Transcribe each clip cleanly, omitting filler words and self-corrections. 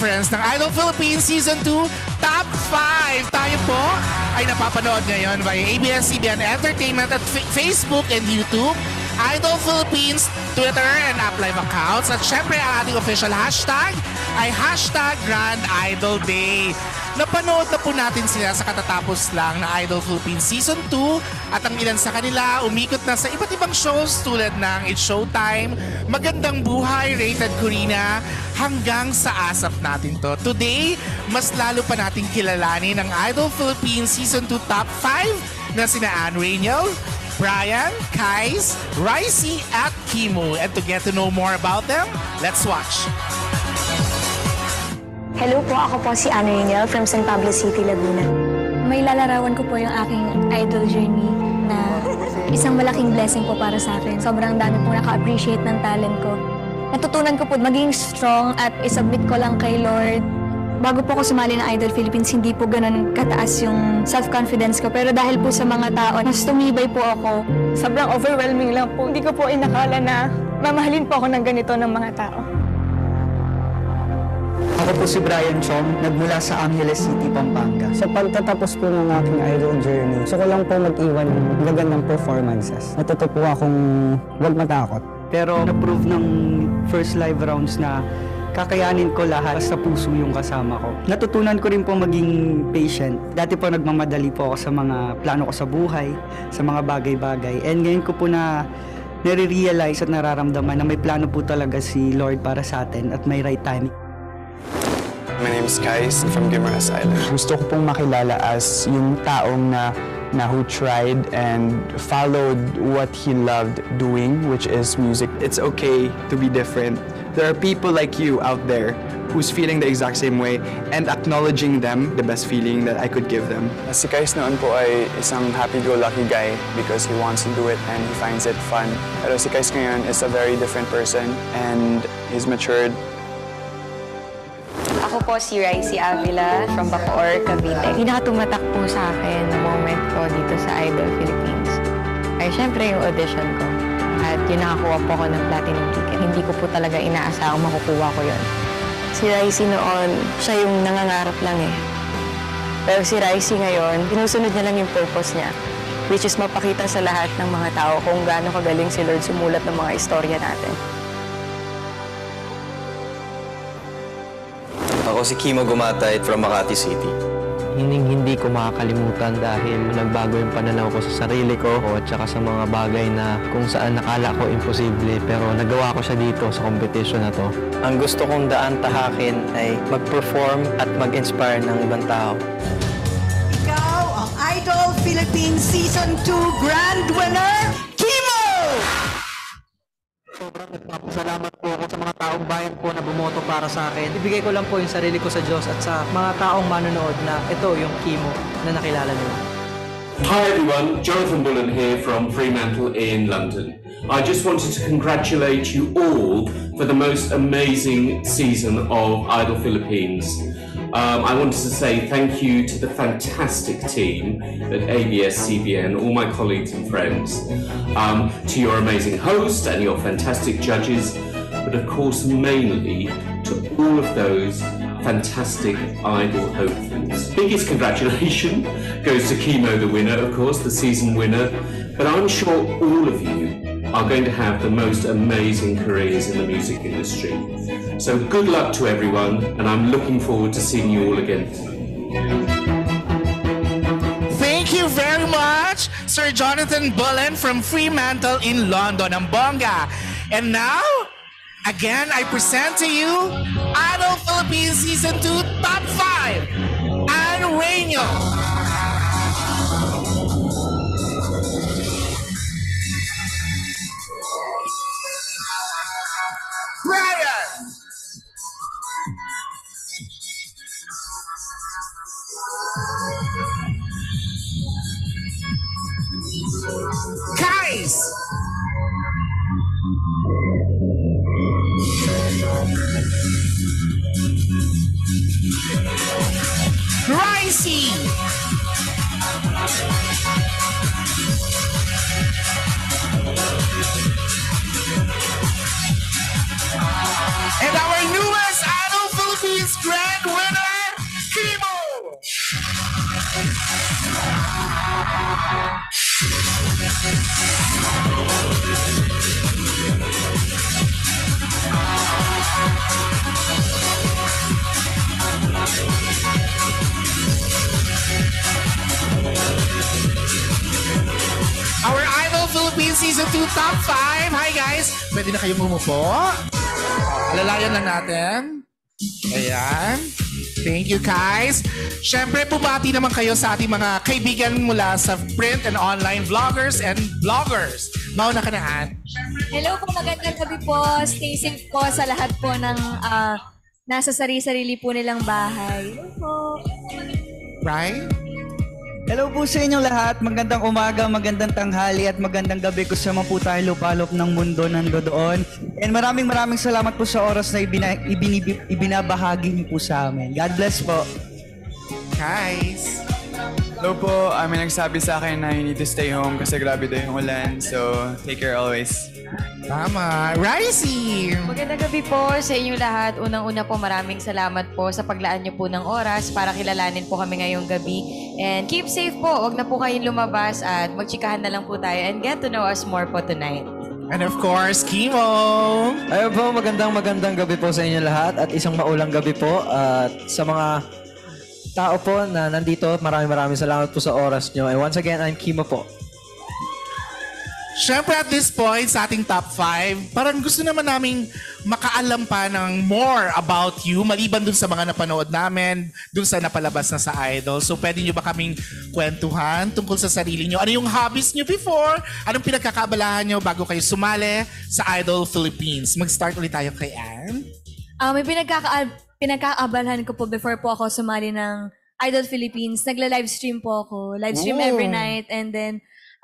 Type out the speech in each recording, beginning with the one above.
conference ng Idol Philippines Season 2 Top 5. Tayo po ay napapanood ngayon via ABS-CBN Entertainment at Facebook and YouTube, Idol Philippines Twitter and App Live accounts. At syempre ang ating official hashtag ay hashtag Grand Idol Day. Napanood na po natin sila sa katatapos lang na Idol Philippines Season 2 at ang ilan sa kanila umikot na sa iba't ibang shows tulad ng It's Showtime, Magandang Buhay, Rated Corina, hanggang sa ASAP natin to. Today, mas lalo pa nating kilalanin ang Idol Philippines Season 2 Top 5 na sina Anne Raniel, Brian, Kais, Ricey at Kimo. And to get to know more about them, let's watch. Hello po, ako po si Anne Raniel from San Pablo City, Laguna. May lalarawan ko po yung aking idol journey na isang malaking blessing po para sa akin. Sobrang dami po naka-appreciate ng talent ko. Natutunan ko po maging strong at isubmit ko lang kay Lord. Bago po ako sumali ng Idol Philippines, hindi po ganun kataas yung self-confidence ko. Pero dahil po sa mga tao, mas tumibay po ako. Sobrang overwhelming lang po. Hindi ko po inakala na mamahalin po ako ng ganito ng mga tao. Ako po si Brian Chong, nagmula sa Angeles City, Pampanga. Sa pagtatapos po ng aking idol journey, gusto ko lang po mag-iwan ng magagandang performances. Natuto po akong huwag matakot. Pero na-prove ng first live rounds na kakayanin ko lahat sa puso yung kasama ko. Natutunan ko rin po maging patient. Dati po nagmamadali po ako sa mga plano ko sa buhay, sa mga bagay-bagay. And ngayon ko po na nare-realize at nararamdaman na may plano po talaga si Lord para sa atin at may right timing. My name is Kais from Guimaras Island. Gusto ko pong makilala as yung taong na who tried and followed what he loved doing, which is music. It's okay to be different. There are people like you out there who's feeling the exact same way and acknowledging them, the best feeling that I could give them. Si Kais noon po ay isang happy-go-lucky guy because he wants to do it and he finds it fun. Pero si Kais ngayon is a very different person and he's matured. Ako po si Ricey Avila from Bacoor, Cavite. Pinakatumatak po sa akin na moment ko dito sa Idol Philippines ay syempre yung audition ko. At yun nakakuha po ako ng platinum ticket. Hindi ko po talaga inaasahang makukuha ko yun. Si Ricey noon, siya yung nangangarap lang eh. Pero si Ricey ngayon, pinusunod niya lang yung purpose niya, which is mapakita sa lahat ng mga tao kung gaano kagaling si Lord sumulat ng mga istorya natin. Ako si Kimo Gumatay from Makati City. Hindi ko makakalimutan dahil nagbago yung pananaw ko sa sarili ko at saka sa mga bagay na kung saan nakala ko imposible pero nagawa ko siya dito sa competition na to. Ang gusto kong daan tahakin ay mag-perform at mag-inspire ng ibang tao. Ikaw ang Idol Philippines Season 2 Grand Winner, Kimo! Sobrang nagpapasalamat po ako sa mga taong bayan po na bumoto para sa akin. Ibigay ko lang po yung sarili ko sa Diyos at sa mga taong manonood na ito yung Kimo na nakilala nila. Hi everyone, Jonathan Bullen here from Fremantle in London. I just wanted to congratulate you all for the most amazing season of Idol Philippines. I wanted to say thank you to the fantastic team at ABS-CBN, all my colleagues and friends, to your amazing host and your fantastic judges, but of course mainly to all of those fantastic Idol hopefuls. Biggest congratulation goes to Kimo, the winner, of course, the season winner, but I'm sure all of you are going to have the most amazing careers in the music industry. So good luck to everyone, and I'm looking forward to seeing you all again. Thank you very much, Sir Jonathan Bullen from Fremantle in London, ang bongga. And now, again, I present to you Idol Philippines Season 2 Top 5, Anne Raniel. Brian! Kais! Ricey! And our newest Idol Philippines grand winner, Kimo! Our Idol Philippines Season 2 Top 5. Hi guys! Pwede na kayong umupo. Alalayan lang natin. Ayan. Thank you guys. Siyempre, bumati naman kayo sa ating mga kaibigan mula sa print and online vloggers and bloggers. Mauna ka na, Ann. Hello po, magandang gabi po. Stay safe po sa lahat po ng nasa sarili-sarili po nilang bahay. Hello po. Right? Hello po sa inyong lahat. Magandang umaga, magandang tanghali at magandang gabi kung saan man po tayo lupalop ng mundo nandoon. And maraming salamat po sa oras na ibinabahagi niyo po sa amin. God bless po. Guys. Hello po, may nagsabi sa akin na you need to stay home kasi grabe daw yung ulan. So, take care always. Tama. Rising! Magandang gabi po sa inyong lahat. Unang-una po maraming salamat po sa paglaan niyo po ng oras para kilalanin po kami ngayong gabi. And keep safe po. Huwag na po kayong lumabas at magchikahan na lang po tayo and get to know us more po tonight. And of course, Kimo! Ayun po, magandang gabi po sa inyo lahat at isang maulang gabi po. At sa mga tao po na nandito, maraming salamat po sa oras nyo. And once again, I'm Kimo po. Siyempre at this point sa ating top 5, parang gusto naman naming makaalam pa ng more about you maliban dun sa mga napanood namin, dun sa napalabas na sa Idol. So pwede nyo ba kaming kwentuhan tungkol sa sarili nyo? Ano yung hobbies nyo before? Anong pinagkakaabalahan nyo bago kayo sumali sa Idol Philippines? Mag-start ulit tayo kay Ann. May pinagkakaabalahan ko po before po ako sumali ng Idol Philippines. Nagla-livestream po ako. Livestream every night and then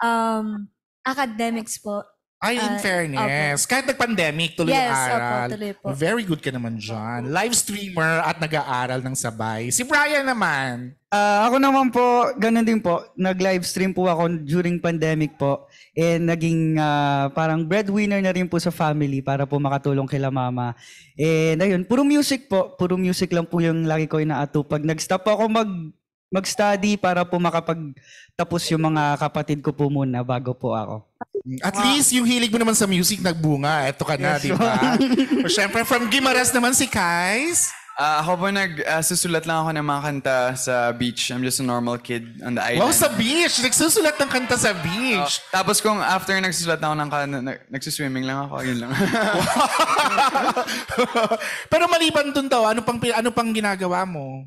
academics po. Ay, in fairness. Kahit nag-pandemic, tuloy yes, ang aral. Opo, tuloy po. Very good ka naman dyan. Live streamer at nag-aaral ng sabay. Si Brian naman. Ako naman po, ganun din po. Nag-livestream po ako during pandemic po. And naging parang breadwinner na rin po sa family para po makatulong kila mama. And ayun, puro music po. Puro music lang po yung lagi ko inaatupag. Nag-stop ako mag-study para po makapagtapos yung mga kapatid ko po muna bago po ako. At least yung hilig mo naman sa music nagbunga. Eto ka na, di ba? Siyempre, from Guimaras naman si Kais. Ako po susulat lang ako ng mga kanta sa beach. I'm just a normal kid on the island. Wow, sa beach! Nagsusulat ng kanta sa beach. Tapos kung after nagsusulat na ako ng kanta, nagsuswimming lang ako. Yun lang. Pero maliban dun daw, ano pang ginagawa mo?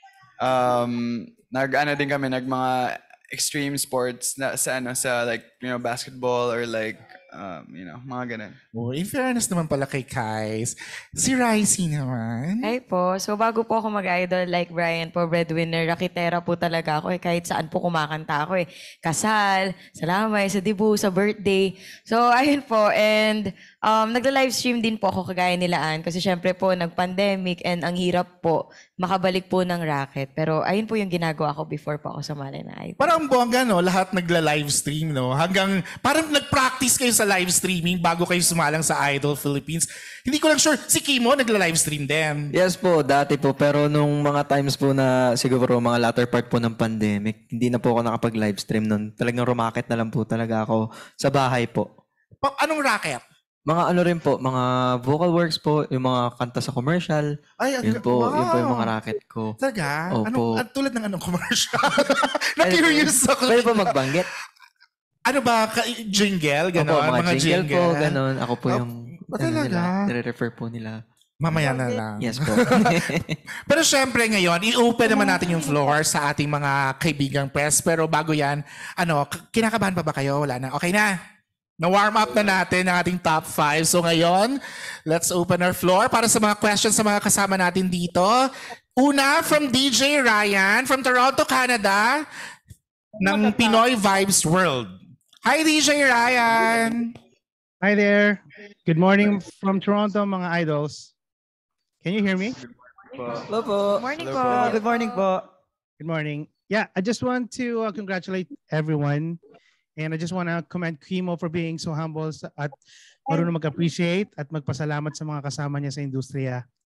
Nag-ano din kami, mga extreme sports sa like, basketball or like, mga ganun. Oh, in fairness naman pala kay Kais. Si Ricey naman. Hi po. So bago po ako mag-idol like Brian po, breadwinner, rakitera po talaga ako kahit saan po kumakanta ako Kasal, sa lamay, sa debut, sa birthday. So ayun po and nagla-livestream din po ako kagaya nila Ann kasi syempre po nag-pandemic and ang hirap po makabalik po ng racket. Pero ayun po yung ginagawa ko before po ako sumali na idol. Parang bongga, no? Lahat nagla-livestream, no? Hanggang parang nag-practice kayo sa live streaming bago kayo sumalang sa Idol Philippines. Hindi ko lang sure, si Kimo nagla-livestream din. Yes po, dati po. Pero nung mga times po na siguro mga latter part po ng pandemic, hindi na po ako nakapag-livestream nun. Talagang rumakit na lang po talaga ako sa bahay po. Anong racket? Mga ano rin po, mga vocal works po, yung mga kanta sa commercial. Ay, yun po yung mga racket ko. Talaga? Opo. Tulad ng anong commercial? Na-curious ako. Pwede po magbanggit? Ano ba? Jingle? Ganon? Opo, mga jingle po, ganon. Ako po yung talaga? nire-refer po nila. Mamaya na lang. Yes po. Pero syempre ngayon, i-open naman natin yung floor sa ating mga kaibigang press. Pero bago yan, kinakabahan pa ba kayo? Wala na. Okay na? Na-warm up na natin ang ating top 5. So ngayon, let's open our floor para sa mga questions sa mga kasama natin dito. Una, from DJ Ryan, from Toronto, Canada, ng Pinoy Vibes World. Hi, DJ Ryan! Hi there. Good morning from Toronto, mga idols. Can you hear me? Hello po. Morning po. Good morning po. Good morning. Yeah, I just want to congratulate everyone. And I just want to commend Kimo for being so humble at marunong mag-appreciate at magpasalamat sa mga kasama niya sa industriya.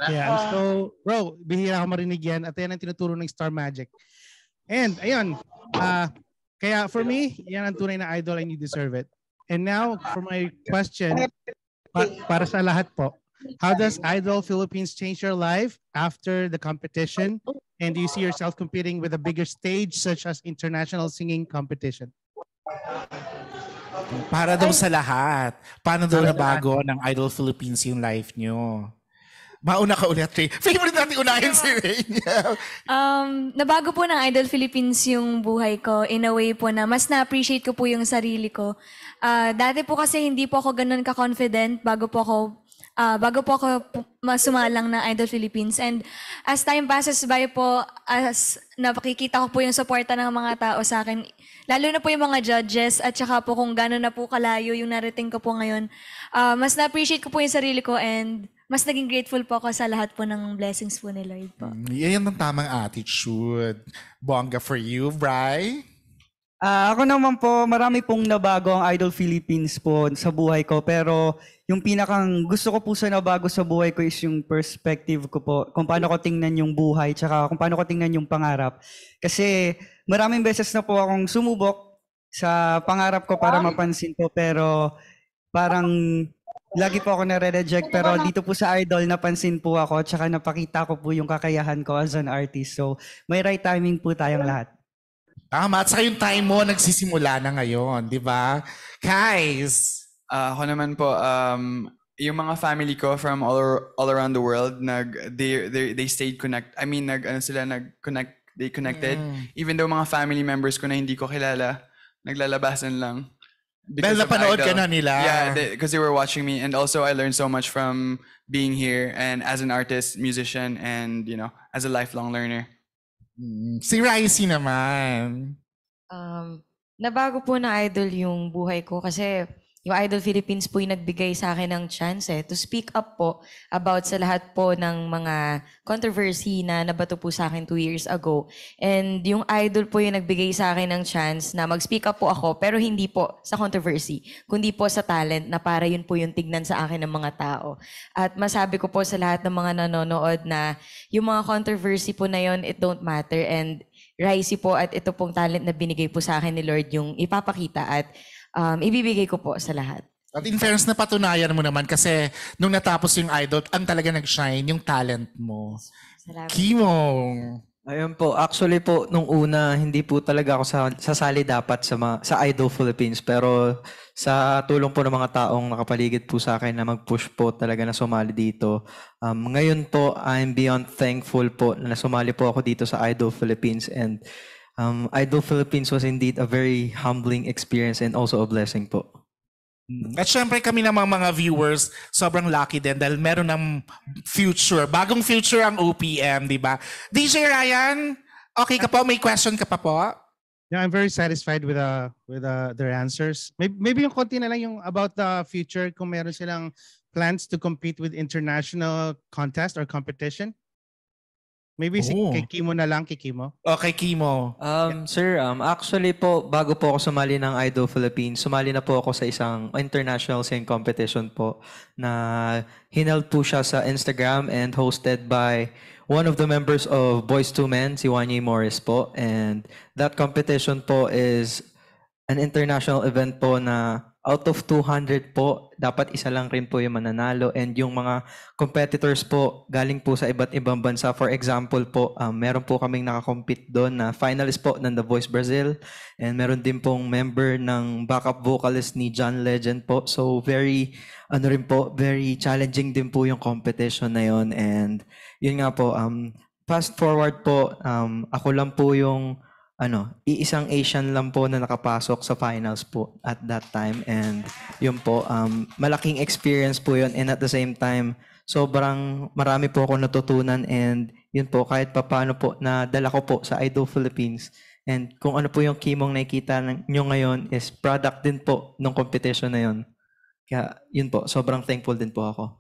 Yeah, so bro, bihira ako marinig yan at yan ang tinuturo ng Star Magic. And ayun, kaya for me, yan ang tunay na idol and you deserve it. And now, for my question, para sa lahat po, how does Idol Philippines change your life after the competition? And do you see yourself competing with a bigger stage such as international singing competition? Para daw sa lahat. Paano daw nabago ng Idol Philippines yung life nyo? Mauna ka ulit, Ray. Favorite natin unahin si Ray. Nabago po ng Idol Philippines yung buhay ko in a way po na mas na-appreciate ko po yung sarili ko. Dati po kasi hindi po ako ganun ka-confident bago po ako sumalang ng Idol Philippines. And as time passes by po, as napakikita ko po yung suporta ng mga tao sa akin, lalo na po yung mga judges at saka po kung gano'n na po kalayo yung narating ko po ngayon, mas na-appreciate ko po yung sarili ko and mas naging grateful po ako sa lahat po ng blessings po ni Lord po. Yan ang tamang attitude. Bongga for you, Bri. Ako naman po, marami pong nabago ang Idol Philippines po sa buhay ko. Pero yung pinakang gusto ko po sa nabago sa buhay ko is yung perspective ko po. Kung paano ko tingnan yung buhay, tsaka kung paano ko tingnan yung pangarap. Kasi maraming beses na po akong sumubok sa pangarap ko para mapansin po. Pero parang lagi po ako nare-reject, pero dito po sa Idol, napansin po ako, tsaka napakita ko po yung kakayahan ko as an artist. So, may right timing po tayong lahat. Tama, at saka yung time mo nagsisimula na ngayon, di ba? Guys! Ako naman po, yung mga family ko from all around the world, they stayed connected. I mean, they connected. Even though mga family members ko na hindi ko kilala, naglalabasan lang. Dahil napanood ka na nila. Yeah, because they were watching me. And also, I learned so much from being here and as an artist, musician, and, as a lifelong learner. Si Ricey naman. Nabago po na Idol yung buhay ko kasi yung Idol Philippines po yung nagbigay sa akin ng chance to speak up po about sa lahat po ng mga controversy na nabato po sa akin 2 years ago. And yung Idol po yung nagbigay sa akin ng chance na mag-speak up po ako pero hindi po sa controversy, kundi po sa talent na para yun po yung tignan sa akin ng mga tao. At masabi ko po sa lahat ng mga nanonood na yung mga controversy po na yun, it don't matter. And Ricey po at ito pong talent na binigay po sa akin ni Lord yung ipapakita at ibibigay ko po sa lahat. At in fairness, napatunayan mo naman kasi nung natapos yung Idol, ang talaga nag-shine yung talent mo. Salamat. Kimo! Ayun po, actually po, nung una, hindi po talaga ako sasali dapat sa Idol Philippines. Pero sa tulong po ng mga taong nakapaligid po sa akin na mag-push po talaga na sumali dito. Ngayon po, I'm beyond thankful po na sumali po ako dito sa Idol Philippines. And Idol Philippines was indeed a very humbling experience and also a blessing po. At syempre kami namang mga viewers, sobrang lucky din dahil meron ng future. Bagong future ang OPM, di ba? DJ Ryan, okay ka po? May question ka pa po? Yeah, I'm very satisfied with their answers. Maybe yung konti na lang yung about the future kung meron silang plans to compete with international contest or competition. Maybe kay Kimo na lang, kay Kimo. Okay, Kimo. Sir, actually po, bago po ako sumali ng Idol Philippines, sumali na po ako sa isang international singing competition po na hineld po siya sa Instagram and hosted by one of the members of Boys to Men, si Wanye Morris po. And that competition po is an international event po na out of 200 po, dapat isa lang rin po yung mananalo. And yung mga competitors po, galing po sa iba't ibang bansa. For example po, meron po kaming nakakompete doon na finalist po ng The Voice Brazil. And meron din pong member ng backup vocalist ni John Legend po. So very, very challenging din po yung competition na yun. And yun nga po, fast forward po, ako lang po yung iisang Asian lang po na nakapasok sa finals po at that time. And yun po, malaking experience po yun. And at the same time, sobrang marami po ako natutunan. And yun po, kahit paano po, nadala ko po sa Idol Philippines. And kung ano po yung Kimong nakikita nyo ngayon is product din po ng competition na yun. Kaya yun po, sobrang thankful din po ako.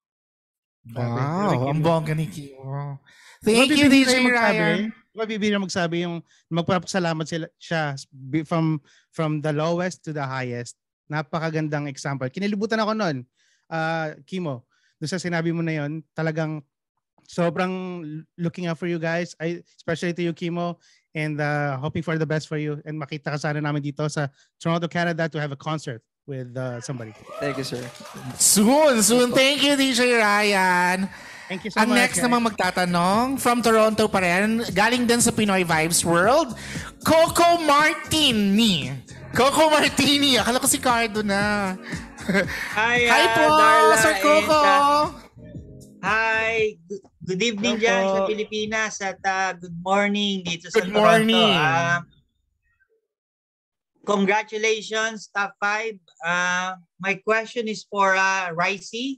Wow, ang bongga ni Kimo. Thank you, DJ Ryan. Mabibigyan magsabi yung magpapasalamat siya from the lowest to the highest. Napakagandang example. Kinilibutan ako noon, Kimo. Doon sa sinabi mo na yon, talagang sobrang looking out for you guys. Especially to you, Kimo. And hoping for the best for you. And makita ka sana namin dito sa Toronto, Canada to have a concert with somebody. Thank you, sir. Soon. Thank you, DJ Ryan. Thank you so Ang much. next namang magtatanong, from Toronto pa rin, galing din sa Pinoy Vibes World, Coco Martini. Coco Martini. Akala ko si Cardo na. Hi po, Darla Sir Coco. Hi. Good evening dyan sa Pilipinas at good morning dito sa Good Toronto. morning. Congratulations, top 5. My question is for Ricey.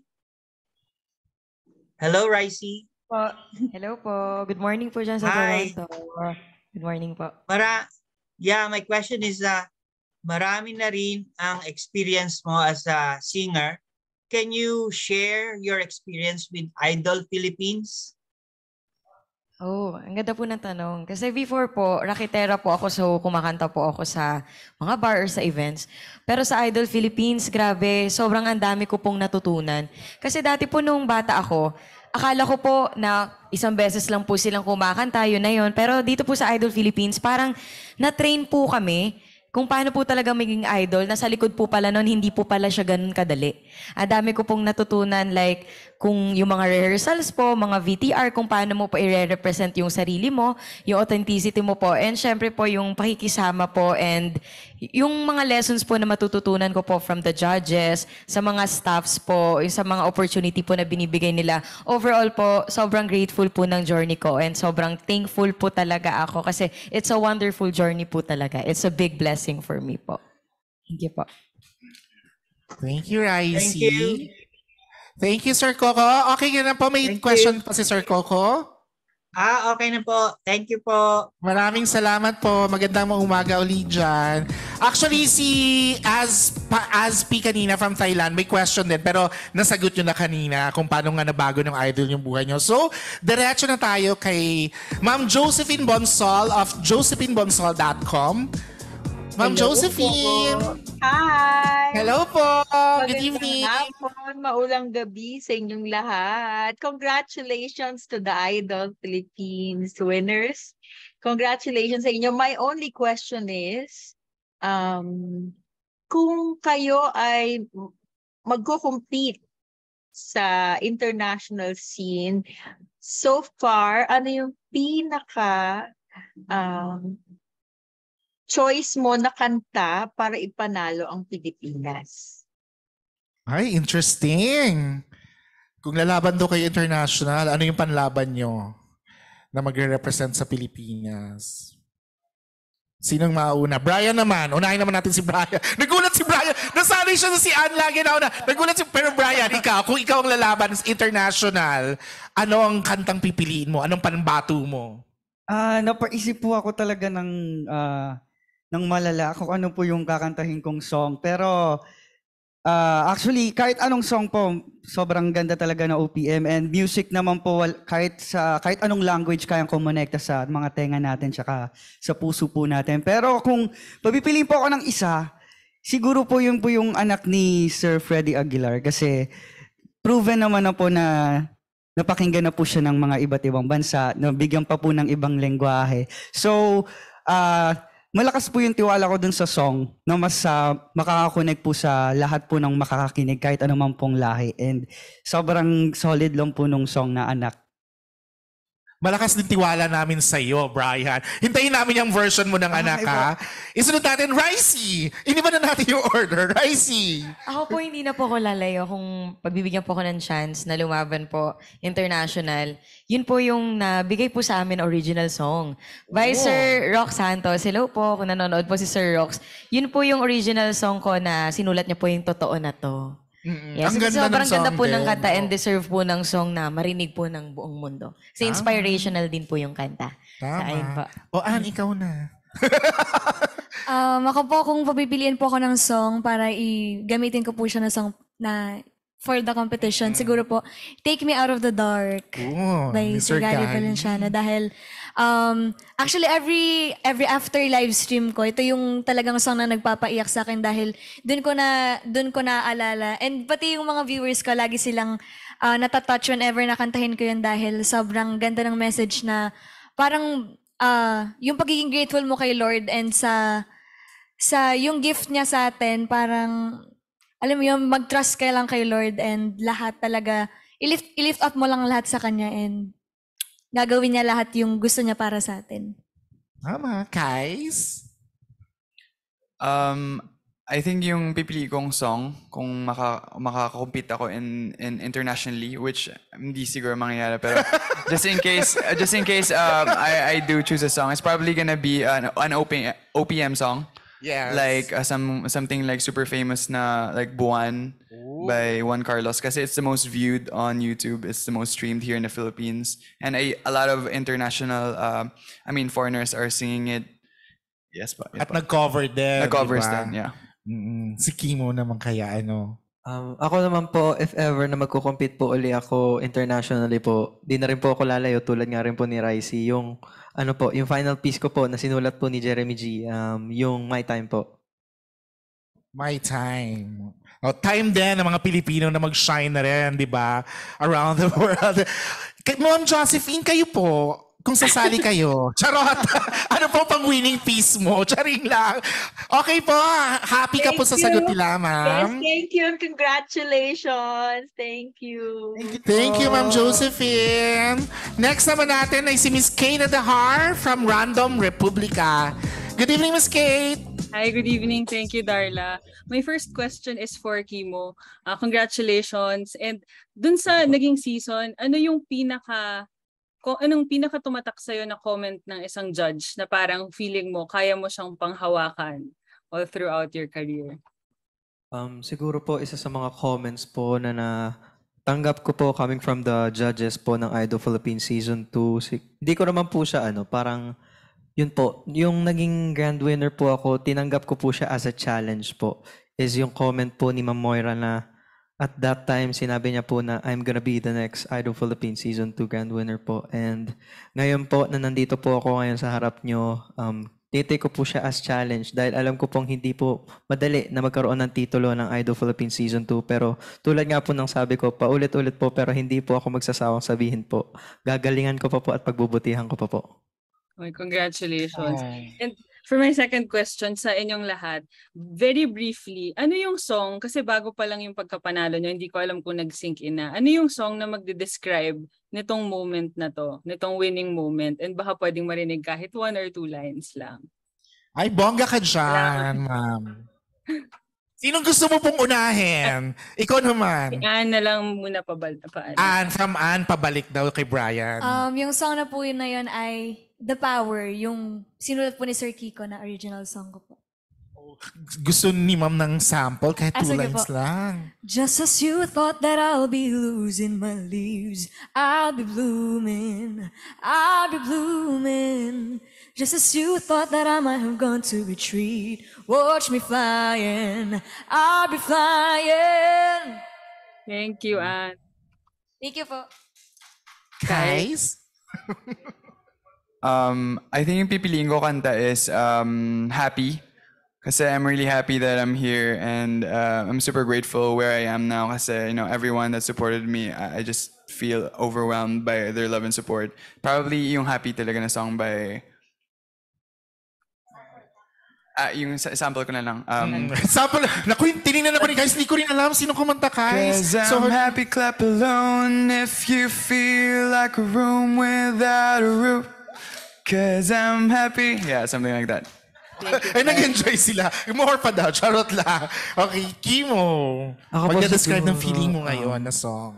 Hello, Ricey. Hello po. Good morning po dyan sa Hi. Toronto. Good morning po. My question is marami na rin ang experience mo as a singer. Can you share your experience with Idol Philippines? Oh, ang ganda po ng tanong. Kasi before po, raketera po ako, so kumakanta po ako sa mga bar or sa events. Pero sa Idol Philippines, grabe, sobrang ang dami ko pong natutunan. Kasi dati po nung bata ako, akala ko po na isang beses lang po silang kumakanta, yun na yun. Pero dito po sa Idol Philippines, parang na-train po kami kung paano po talaga maging idol. Nasa likod po pala nun, hindi po pala siya ganun kadali. Ang dami ko pong natutunan, like, kung yung mga rehearsals po, mga VTR, kung paano mo po i-represent yung sarili mo, yung authenticity mo po, and syempre po yung pakikisama po, and yung mga lessons po na matututunan ko po from the judges, sa mga staffs po, yung sa mga opportunity po na binibigay nila. Overall po, sobrang grateful po ng journey ko, and sobrang thankful po talaga ako kasi it's a wonderful journey po talaga. It's a big blessing for me po. Thank you po. Thank you, Ricey. Thank you. Thank you, Sir Coco. Okay na po, may question pa si Sir Coco. Okay na po. Thank you po. Maraming salamat po. Magandang umaga ulit dyan. Actually, si Aspi kanina from Thailand, may question din. Pero nasagot nyo na kanina kung paano nga nabago ng idol yung buhay nyo. So, diretso na tayo kay Ma'am Josephine Bonsol of josephinebonsol.com. Ma'am Josephine. Hi! Hello po! Good evening! Hapon, maulang gabi sa inyong lahat. Congratulations to the Idol Philippines winners. Congratulations sa inyo. My only question is, kung kayo ay magko-compete sa international scene, so far, ano yung pinaka choice mo na kanta para ipanalo ang Pilipinas? Ay, interesting. Kung lalaban daw kayo international, ano yung panlaban nyo na magre-represent sa Pilipinas? Sinong mauna? Brian naman. Unahin naman natin si Brian. Nagulat si Brian. Nasanay siya na si Ann lagi na una. Nagulat si... Pero Brian, kung ikaw ang lalaban sa international, ano ang kantang pipiliin mo? Anong panbato mo? Napaisip po ako talaga ng malala kung ano po yung kakantahin kong song. Pero actually, kahit anong song po, sobrang ganda talaga na OPM. And music naman po, kahit anong language kayang kumonekta sa mga tenga natin tsaka sa puso po natin. Pero kung papipiliin po ako ng isa, siguro po yung anak ni Sir Freddie Aguilar. Kasi proven naman na po na napakinggan na po siya ng mga iba't ibang bansa, nabigyan pa po ng ibang lengguwahe. So, malakas po yung tiwala ko dun sa song na mas makakakonect po sa lahat po ng makakakinig kahit anuman pong lahi. And sobrang solid lang po nung song na Anak. Malakas din tiwala namin sa iyo, Brian. Hintayin namin yung version mo ng Anak, ha? Isunod natin, Ricey! Iniba na natin yung order. Ricey! Ako po hindi na po ako lalayo kung pagbibigyan po ko ng chance na lumaban po international. Yun po yung nabigay po sa amin original song. By Sir Rox Santos. Hello po, kung nanonood po si Sir Rox. Yun po yung original song ko na sinulat niya po yung Totoo Na To. Yes, Ang ganda sobrang ng ganda song po ng din. kanta and deserve po ng song na marinig po ng buong mundo. Kasi inspirational din po yung kanta. Sa akin po. O Ann, ikaw na. Ako po, kung papipiliin po ako ng song para gamitin ko po siya na song na for the competition, siguro po, Take Me Out of the Dark by Sir Gary Valenciano. Dahil, actually, every after live stream ko, ito yung talagang song na nagpapaiyak sa akin dahil dun ko na alala. And pati yung mga viewers ko, lagi silang natatouch whenever nakantahin ko yun dahil sobrang ganda ng message na parang yung pagiging grateful mo kay Lord and sa yung gift niya sa atin, parang alam mo yun, mag-trust ka lang kay Lord and lahat talaga, i-lift up mo lang lahat sa Kanya and gagawin niya lahat yung gusto niya para sa atin. Tama. Kais? I think yung pipili kong song, kung makaka-compete ako in internationally, which hindi siguro mangyayari, pero just in case, I do choose a song, it's probably gonna be an OPM song. Yes. Like something like super famous na like Buwan by Juan Carlos, kasi it's the most viewed on YouTube. It's the most streamed here in the Philippines, and a lot of international, foreigners are singing it. Yes, pa. At nag-cover din. Nag-covers diba? din, yeah. Si Kimo naman kaya ano? Ako naman po, if ever na magko-compete po uli ako internationally po, di na rin po ako lalayo tulad nga rin po ni Ricey. Yung yung final piece ko po na sinulat po ni Jeremy G, yung My Time po. My Time. Time din ng mga Pilipino na mag-shine na rin, di ba? Around the world. Ma'am Josephine, kayo po, kung sasali kayo. Charot! Ano po pang winning piece mo? Charing lang. Okay po. Happy ka po sa sagot nila, ma'am. Yes, thank you. Congratulations. Thank you. Thank you, Ma'am Josephine. Next naman natin ay si Miss Kate Adahar from Random Republica. Good evening, Miss Kate. Hi, good evening. Thank you, Darla. My first question is for Kimo. Congratulations. And dun sa naging season, anong pinaka tumatak sa'yo na comment ng isang judge na parang feeling mo, kaya mo siyang panghawakan all throughout your career? Siguro po isa sa mga comments po na natanggap ko po coming from the judges po ng Idol Philippines Season 2. Hindi ko naman po siya parang yun po, yung naging grand winner po ako, tinanggap ko po siya as a challenge po. Is yung comment po ni Ma'am Moira na at that time, sinabi niya po na I'm gonna be the next Idol Philippines Season 2 grand winner po. And ngayon po na nandito po ako ngayon sa harap nyo, titake ko po siya as challenge dahil alam ko pong hindi po madali na magkaroon ng titulo ng Idol Philippines Season 2. Pero tulad nga po ng sabi ko, paulit-ulit po pero hindi po ako magsasawang sabihin po. Gagalingan ko pa po at pagbubutihan ko pa po. Okay, congratulations. And for my second question sa inyong lahat, very briefly, ano yung song, kasi bago pa lang yung pagkapanalo nyo, hindi ko alam kung nag-sync in na, ano yung song na magde-describe nitong moment na to, nitong winning moment, and baka pwedeng marinig kahit 1 or 2 lines lang. Ay, bongga ka dyan, ma'am. Sinong gusto mo pong unahin? Ikaw naman. Si Ann na lang muna Ann, from Ann, pabalik daw kay Brian. Yung song na po yun na yun ay The Power, yung sinulat po ni Sir Kiko na original song ko po. Gusto ni ma'am ng sample kahit 2 sige lines po. lang. Just as you thought that I'll be losing my leaves, I'll be blooming, I'll be blooming. Just as you thought that I might have gone to retreat, watch me flying, I'll be flying. Thank you, Ann. Thank you po. Guys? I think yung pipiliin ko kanta is Happy. Kasi I'm really happy that I'm here and I'm super grateful where I am now kasi everyone that supported me, I just feel overwhelmed by their love and support. Probably yung Happy talaga na song by yung sample ko na lang. Sample, naku, tinignan naman guys, hindi ko rin alam sino kumanta, guys. Cause I'm happy, clap alone if you feel like a room without a roof. Cause I'm happy. Yeah, something like that. Ay, nag-enjoy sila. More pa daw, charot lang. Okay, Kimo. Magda-describe ng feeling mo ngayon na song.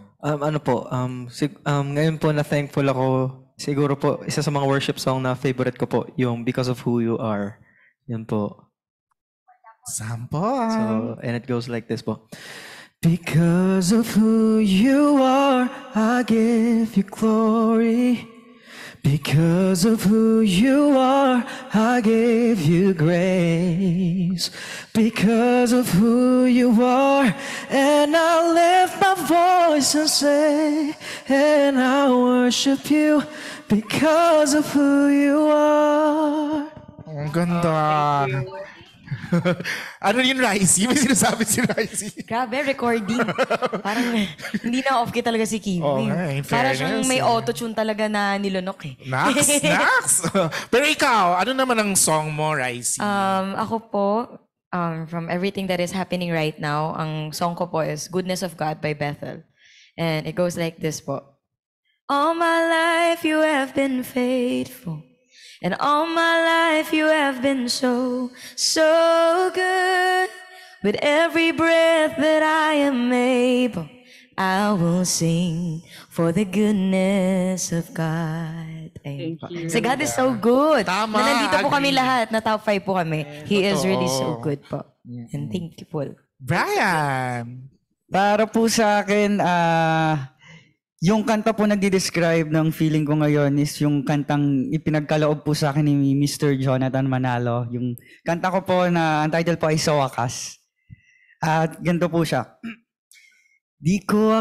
Ngayon po na thankful ako. Siguro po, isa sa mga worship song na favorite ko po, yung Because of Who You Are. Yan po. Sample. So, and it goes like this po. Because of who you are, I give you glory. Because of who you are, I give you grace. Because of who you are, and I lift my voice and say, and I worship you because of who you are. Ang ganda. Ano yun, Ricey? May sinasabi si Ricey. Grabe, recording. Parang hindi na off-key talaga si Kim. Oh, in Parang siyang fairness, may auto-tune talaga na nilunok eh. Nax! Pero ikaw, ano naman ang song mo, Ricey? Ako po, from everything that is happening right now, ang song ko po is Goodness of God by Bethel. And it goes like this po. All my life you have been faithful. And all my life you have been so, so good. With every breath that I am able, I will sing for the goodness of God. Thank you. So God is so good. Tama, Na nandito po kami agree. lahat, na top 5 po kami. He is really so Totoo. good po. And thankful. Brian! Para po sa akin, yung kanta po nagdi-describe ng feeling ko ngayon is yung kantang ipinagkaloob po sa akin ni Mr. Jonathan Manalo. Yung kanta ko po na ang title po ay Sa Wakas. At ganito po siya. Di ko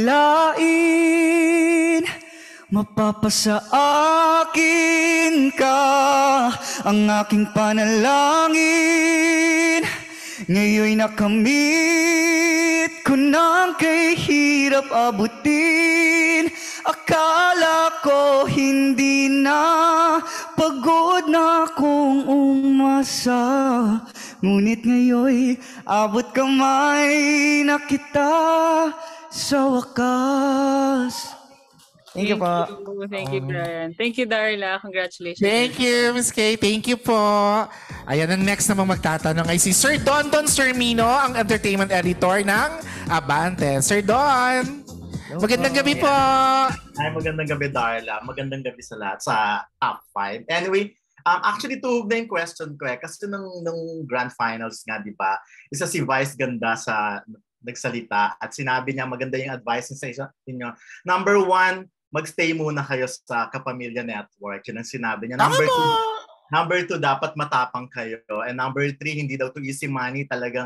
akalain mapapasa akin ka ang aking panalangin. Ngayon'y nakamit ko ng kay hirap abutin. Akala ko hindi na pagod na akong umasa. Ngunit ngayon'y abot kamay na kita sa wakas. Thank you po. Thank you, Brian. Thank you, Darla. Congratulations. Thank you, Miss Kay. Thank you po. Ayan, ang next namang magtatanong ay si Sir Don Sermino, ang entertainment editor ng Abante. Sir Don, magandang gabi po. Ay, magandang gabi, Darla. Magandang gabi sa lahat sa top 5. Anyway, actually, tuhog na yung question ko kasi nung grand finals nga, di ba, isa si Vice Ganda sa nagsalita at sinabi niya maganda yung advice niya sa inyo. Number 1, mag-stay muna kayo sa Kapamilya Network. Yun ang sinabi niya. Number 2, dapat matapang kayo. And number 3, hindi daw to easy money. Talagang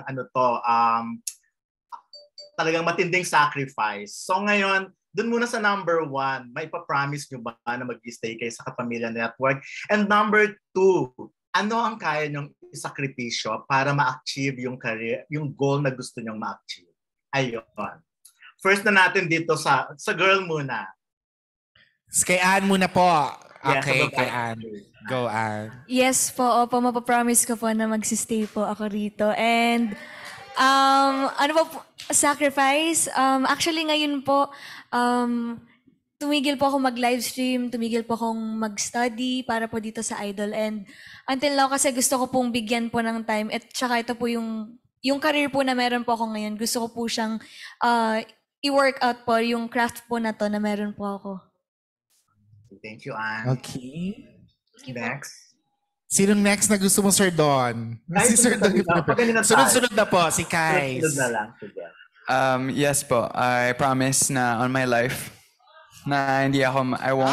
talagang matinding sacrifice. So ngayon, dun muna sa number 1, may pa-promise nyo ba na mag-stay kayo sa Kapamilya Network? And number 2, ano ang kaya nyong isakripisyo para ma-achieve yung career, yung goal na gusto nyong ma-achieve? Ayun. First na natin dito sa girl muna. Kay Ann muna po. Yes, Okay, kay Ann. Go, Ann. Yes po, opo, mapapromise ko po na magsistay po ako rito. And, ano po, sacrifice? Actually, ngayon po, tumigil po ako mag-livestream, tumigil po akong mag-study para po dito sa Idol. And until now, kasi gusto ko pong bigyan po ng time. At saka ito po yung career po na meron po ako ngayon. Gusto ko po siyang i-workout po, yung craft po na to na meron po ako. Thank you, Ann. Okay. Next. Sinong next na gusto mo, Sir Don? Si Sir Don. Sunod-sunod na po, si Kai. Sunod na lang. Yes po, I promise na on my life na hindi ako,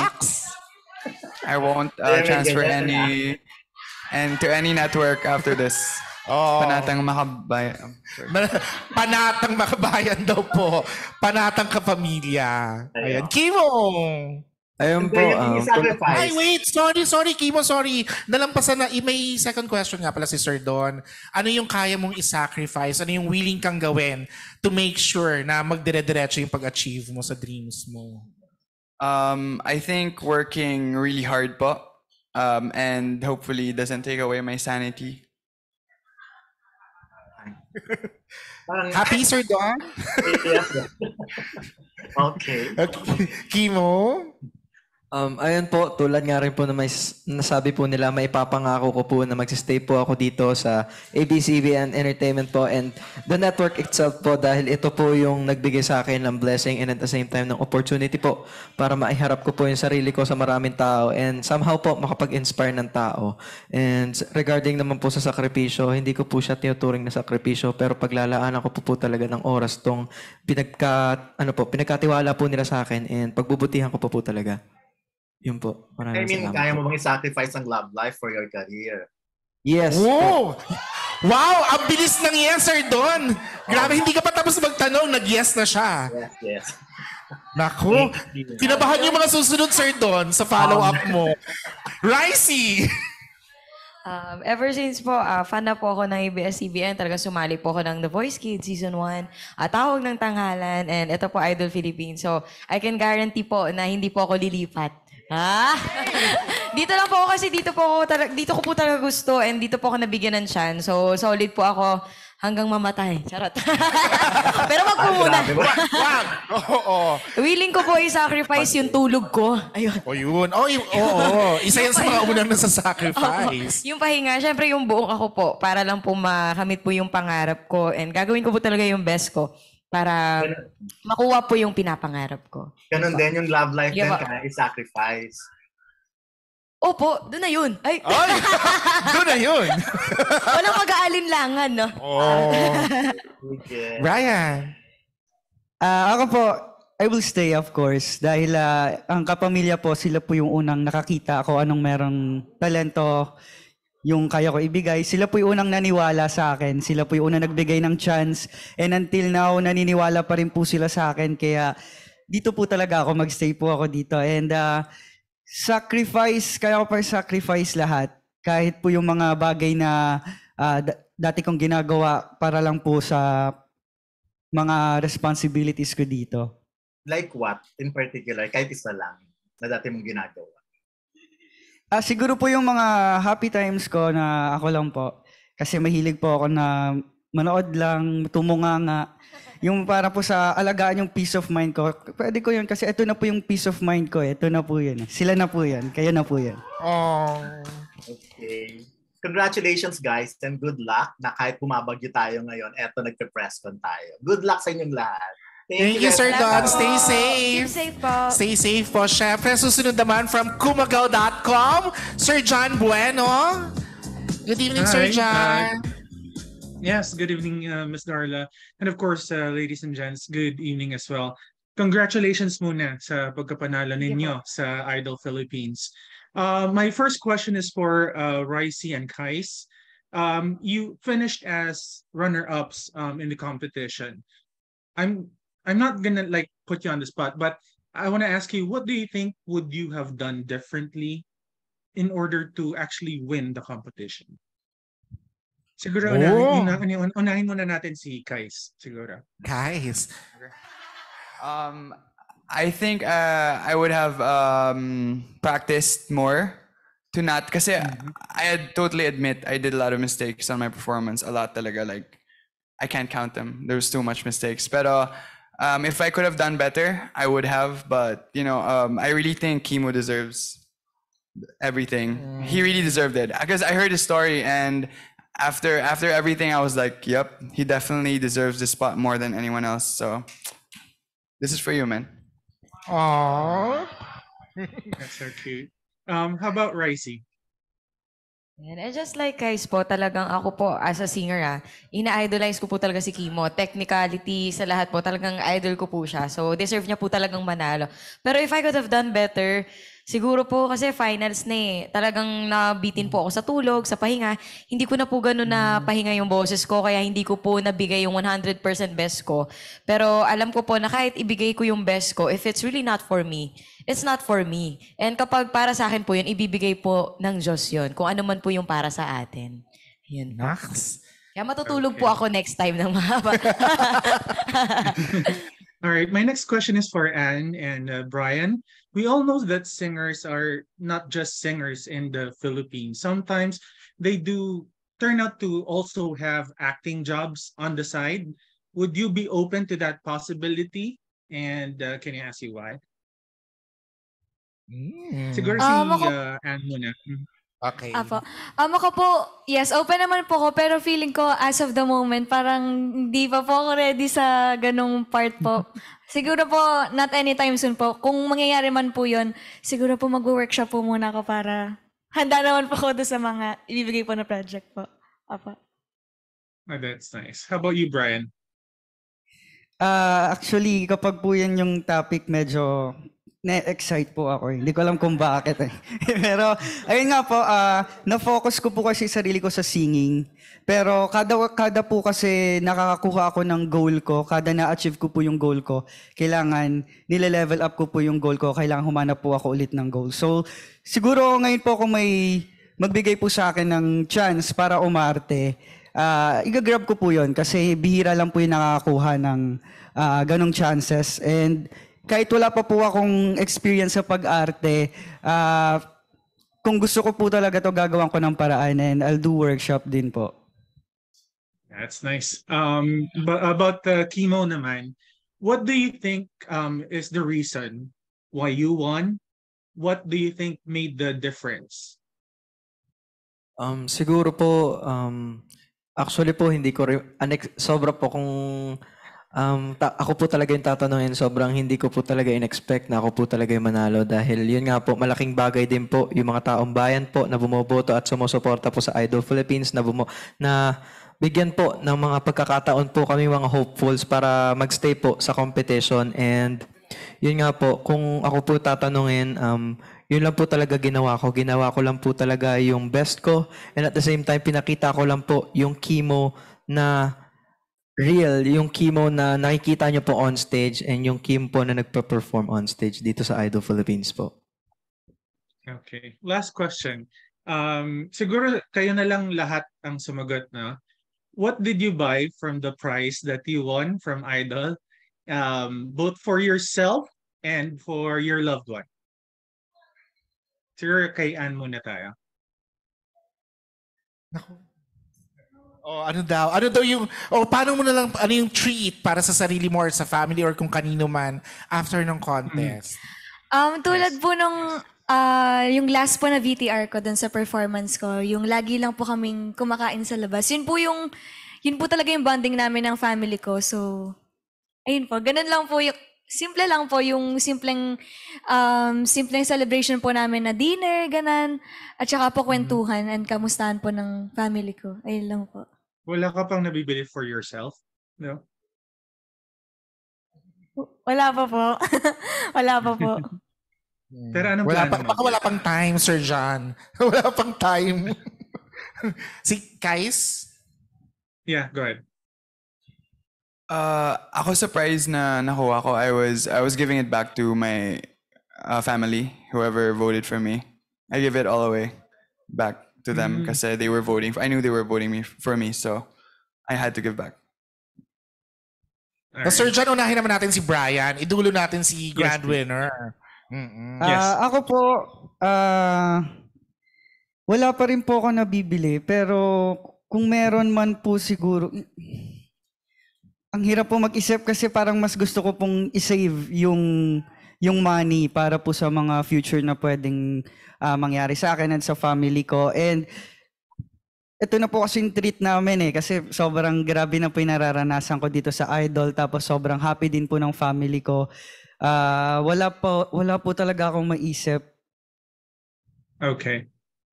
I won't transfer any and to any network after this. Panatang Makabayan. Panatang Makabayan daw po. Panatang Kapamilya. Ayan. Kimo! Ayun po. Ay, wait. Sorry, Kimo. Sorry. Nalampasan na. May second question nga pala si Sir Don. Ano yung kaya mong i-sacrifice? Ano yung willing kang gawin to make sure na magdire-diretso yung pag-achieve mo sa dreams mo? I think working really hard po. And hopefully doesn't take away my sanity. Happy, Sir Don? Okay. Kimo? Ayun po, tulad nga rin po na may nasabi po nila, may ipapangako ko po na magsistay po ako dito sa ABS-CBN Entertainment po and the network itself po dahil ito po yung nagbigay sa akin ng blessing and at the same time ng opportunity po para maiharap ko po yung sarili ko sa maraming tao and somehow po makapag-inspire ng tao. And regarding naman po sa sakripisyo, hindi ko po siya tinuturing na sakripisyo pero paglalaanan ko po talaga ng oras tong pinagkatiwala po nila sa akin and pagbubutihan ko po talaga. Yun po. I mean, kaya mo bang i-sacrifice ang love life for your career? Yes. Wow! Wow! Ang bilis ng yes, Sir Don! Grabe, hindi ka pa tapos magtanong, nag-yes na siya. Yes. Naku! Kinabahan yung mga susunod, Sir Don, sa follow-up mo. Ricey! Ever since po, fan na po ako ng ABS-CBN. Talaga sumali po ako ng The Voice Kids Season 1, Tawag ng Tanghalan, and ito po Idol Philippines. So, I can guarantee po na hindi po ako lilipat. Dito lang po ako kasi dito ko po talaga gusto and dito po ako nabigyan ng chance. So, solid po ako hanggang mamatay. Charot. Pero wag po muna. Wag! Oo. Willing ko po i-sacrifice yung tulog ko. Ayun. O yun. Oo. Isa yan sa mga unang nasa-sacrifice. Yung pahinga, syempre yung buong ako po para lang po makamit po yung pangarap ko and gagawin ko po talaga yung best ko para makuha po yung pinapangarap ko. Ganun din yung love life din Yeah, kaya i-sacrifice. Opo, doon na yun. Ay! Doon na yun. Walang mag-aalinlangan, no? Brian. Ako po, I will stay of course dahil ang kapamilya po, sila po yung unang nakakita ako anong merong talento yung kaya ko ibigay. Sila po yung unang naniwala sa akin. Sila po yung unang nagbigay ng chance. And until now, naniniwala pa rin po sila sa akin. Kaya dito po talaga ako, magstay po ako dito. And kaya ko pa sacrifice lahat. Kahit po yung mga bagay na dati kong ginagawa para lang po sa mga responsibilities ko dito. Like what in particular? Kahit isa lang na dati mong ginagawa. Siguro po yung mga happy times ko na ako lang po. Kasi mahilig po ako na manood lang, tumunganga. Yung para po sa alagaan yung peace of mind ko. Pwede ko yun kasi ito na po yung peace of mind ko. Ito na po yun. Sila na po yan. Kayo na po yan. Okay. Congratulations guys and good luck na kahit bumabagyo tayo ngayon, eto nagpe-press con tayo. Good luck sa inyong lahat. Thank you, Sir Don. Stay safe. Keep safe po. Stay safe po. Syempre, susunod naman from kumagaw.com, Sir John Bueno. Good evening, Sir John. Yes, good evening, Ms. Darla. And of course, ladies and gents, good evening as well. Congratulations muna sa pagkapanalo ninyo sa Idol Philippines. My first question is for Ricey and Kais. You finished as runner-ups in the competition. I'm not gonna like put you on the spot, but I want to ask you, what do you think would you have done differently in order to actually win the competition? Siguro unahin muna natin si Kais, siguro. Kais. I think I would have practiced more to not, kasi I totally admit I did a lot of mistakes on my performance, a lot talaga, like I can't count them. There was too much mistakes. Pero if I could have done better, I would have. But you know, I really think Kimo deserves everything. He really deserved it because I heard his story, and after everything, I was like, yep, he definitely deserves this spot more than anyone else. So this is for you, man. Aww. That's so cute. How about Ricey? And just like guys po, talagang ako po as a singer ina-idolize ko po talaga si Kimo. Technicality sa lahat po, talagang idol ko po siya. So deserve niya po talagang manalo. Pero if I could have done better, siguro po kasi finals na talagang nabitin po ako sa tulog, sa pahinga. Hindi ko na po gano'n na pahinga yung boses ko, kaya hindi ko po nabigay yung 100% best ko. Pero alam ko po na kahit ibigay ko yung best ko, if it's really not for me, it's not for me. And kapag para sa akin po yun, ibibigay po ng Diyos yun. Kung ano man po yung para sa atin. Yun po. Kaya matutulog po ako next time ng mahaba. All right, my next question is for Anne and Brian. We all know that singers are not just singers in the Philippines. Sometimes they do turn out to also have acting jobs on the side. Would you be open to that possibility? And can I ask you why? Siguro si Anne muna. Okay. Ako po, yes, open naman po ako, pero feeling ko as of the moment, parang hindi pa po ako ready sa ganong part po. Siguro po, not anytime soon po. Kung mangyayari man po yun, siguro po mag-workshop po muna ako para handa naman po ako doon sa mga ibibigay po na project po. Oh, that's nice. How about you, Brian? Actually, kapag po yan yung topic, medyo na-excite po ako. Hindi ko alam kung bakit Pero, ayun nga po, na-focus ko po kasi sarili ko sa singing. Pero kada po kasi nakakakuha ako ng goal ko, kada na-achieve ko po yung goal ko, kailangan nile-level up ko po yung goal ko, kailangan humanap po ako ulit ng goal. So, siguro ngayon po kung may magbigay po sa akin ng chance para umarte, igagrab ko po yun kasi bihira lang po yung nakakakuha ng ganong chances. And kahit wala pa po akong experience sa pag-arte, kung gusto ko po talaga to gagawan ko ng paraan and I'll do workshop din po. That's nice. But about the chemo naman, what do you think is the reason why you won? What do you think made the difference? Siguro po, actually po hindi ko rin, sobra po kung ako po talaga yung tatanungin, sobrang hindi ko po talaga in-expect na ako po talaga yung manalo dahil yun nga po, malaking bagay din po yung mga taong bayan po na bumoboto at sumusuporta po sa Idol Philippines na bigyan po ng mga pagkakataon po kami mga hopefuls para magstay po sa competition. And yun nga po, kung ako po tatanungin, yun lang po talaga ginawa ko. Ginawa ko lang po talaga yung best ko. And at the same time, pinakita ko lang po yung chemo na real, yung chemo na nakikita nyo po on stage and yung chemo po na nagpa-perform on stage dito sa Idol Philippines po. Okay. Last question. Siguro kayo na lang lahat ang sumagot, no? What did you buy from the prize that you won from Idol? Both for yourself and for your loved one. Siguro kay Ann muna tayo. Oh, ano daw yung paano mo na lang ano yung treat para sa sarili mo or sa family or kung kanino man after ng contest? Tulad po nung yung last po na VTR ko dun sa performance ko, yung lagi lang po kaming kumakain sa labas. Yun po talaga yung bonding namin ng family ko. So, ayun po, ganun lang po yung simple lang po yung simpleng celebration po namin na dinner, ganan. At saka po kwentuhan and kamustahan po ng family ko. Ayun lang po. Wala ka pang nabibili for yourself? No? Wala pa po. Wala pa po. Pero anong Baka wala pang time, Sir John. Wala pang time. Si Kais? Yeah, go ahead. Ako surprised na nakuha ko. I was giving it back to my family, whoever voted for me. I give it all away back to them kasi they were voting. I knew they were voting for me, so I had to give back. Right. Sir John, unahin naman natin si Brian. Idulo natin si grand winner. Ako po, wala pa rin po ako nabibili, pero kung meron man po siguro, ang hirap po mag-isip kasi parang mas gusto ko pong isave yung money para po sa mga future na pwedeng mangyari sa akin and sa family ko. And ito na po kasi yung treat namin kasi sobrang grabe na po yung nararanasan ko dito sa Idol, tapos sobrang happy din po ng family ko. Wala po talaga akong maisip. Okay.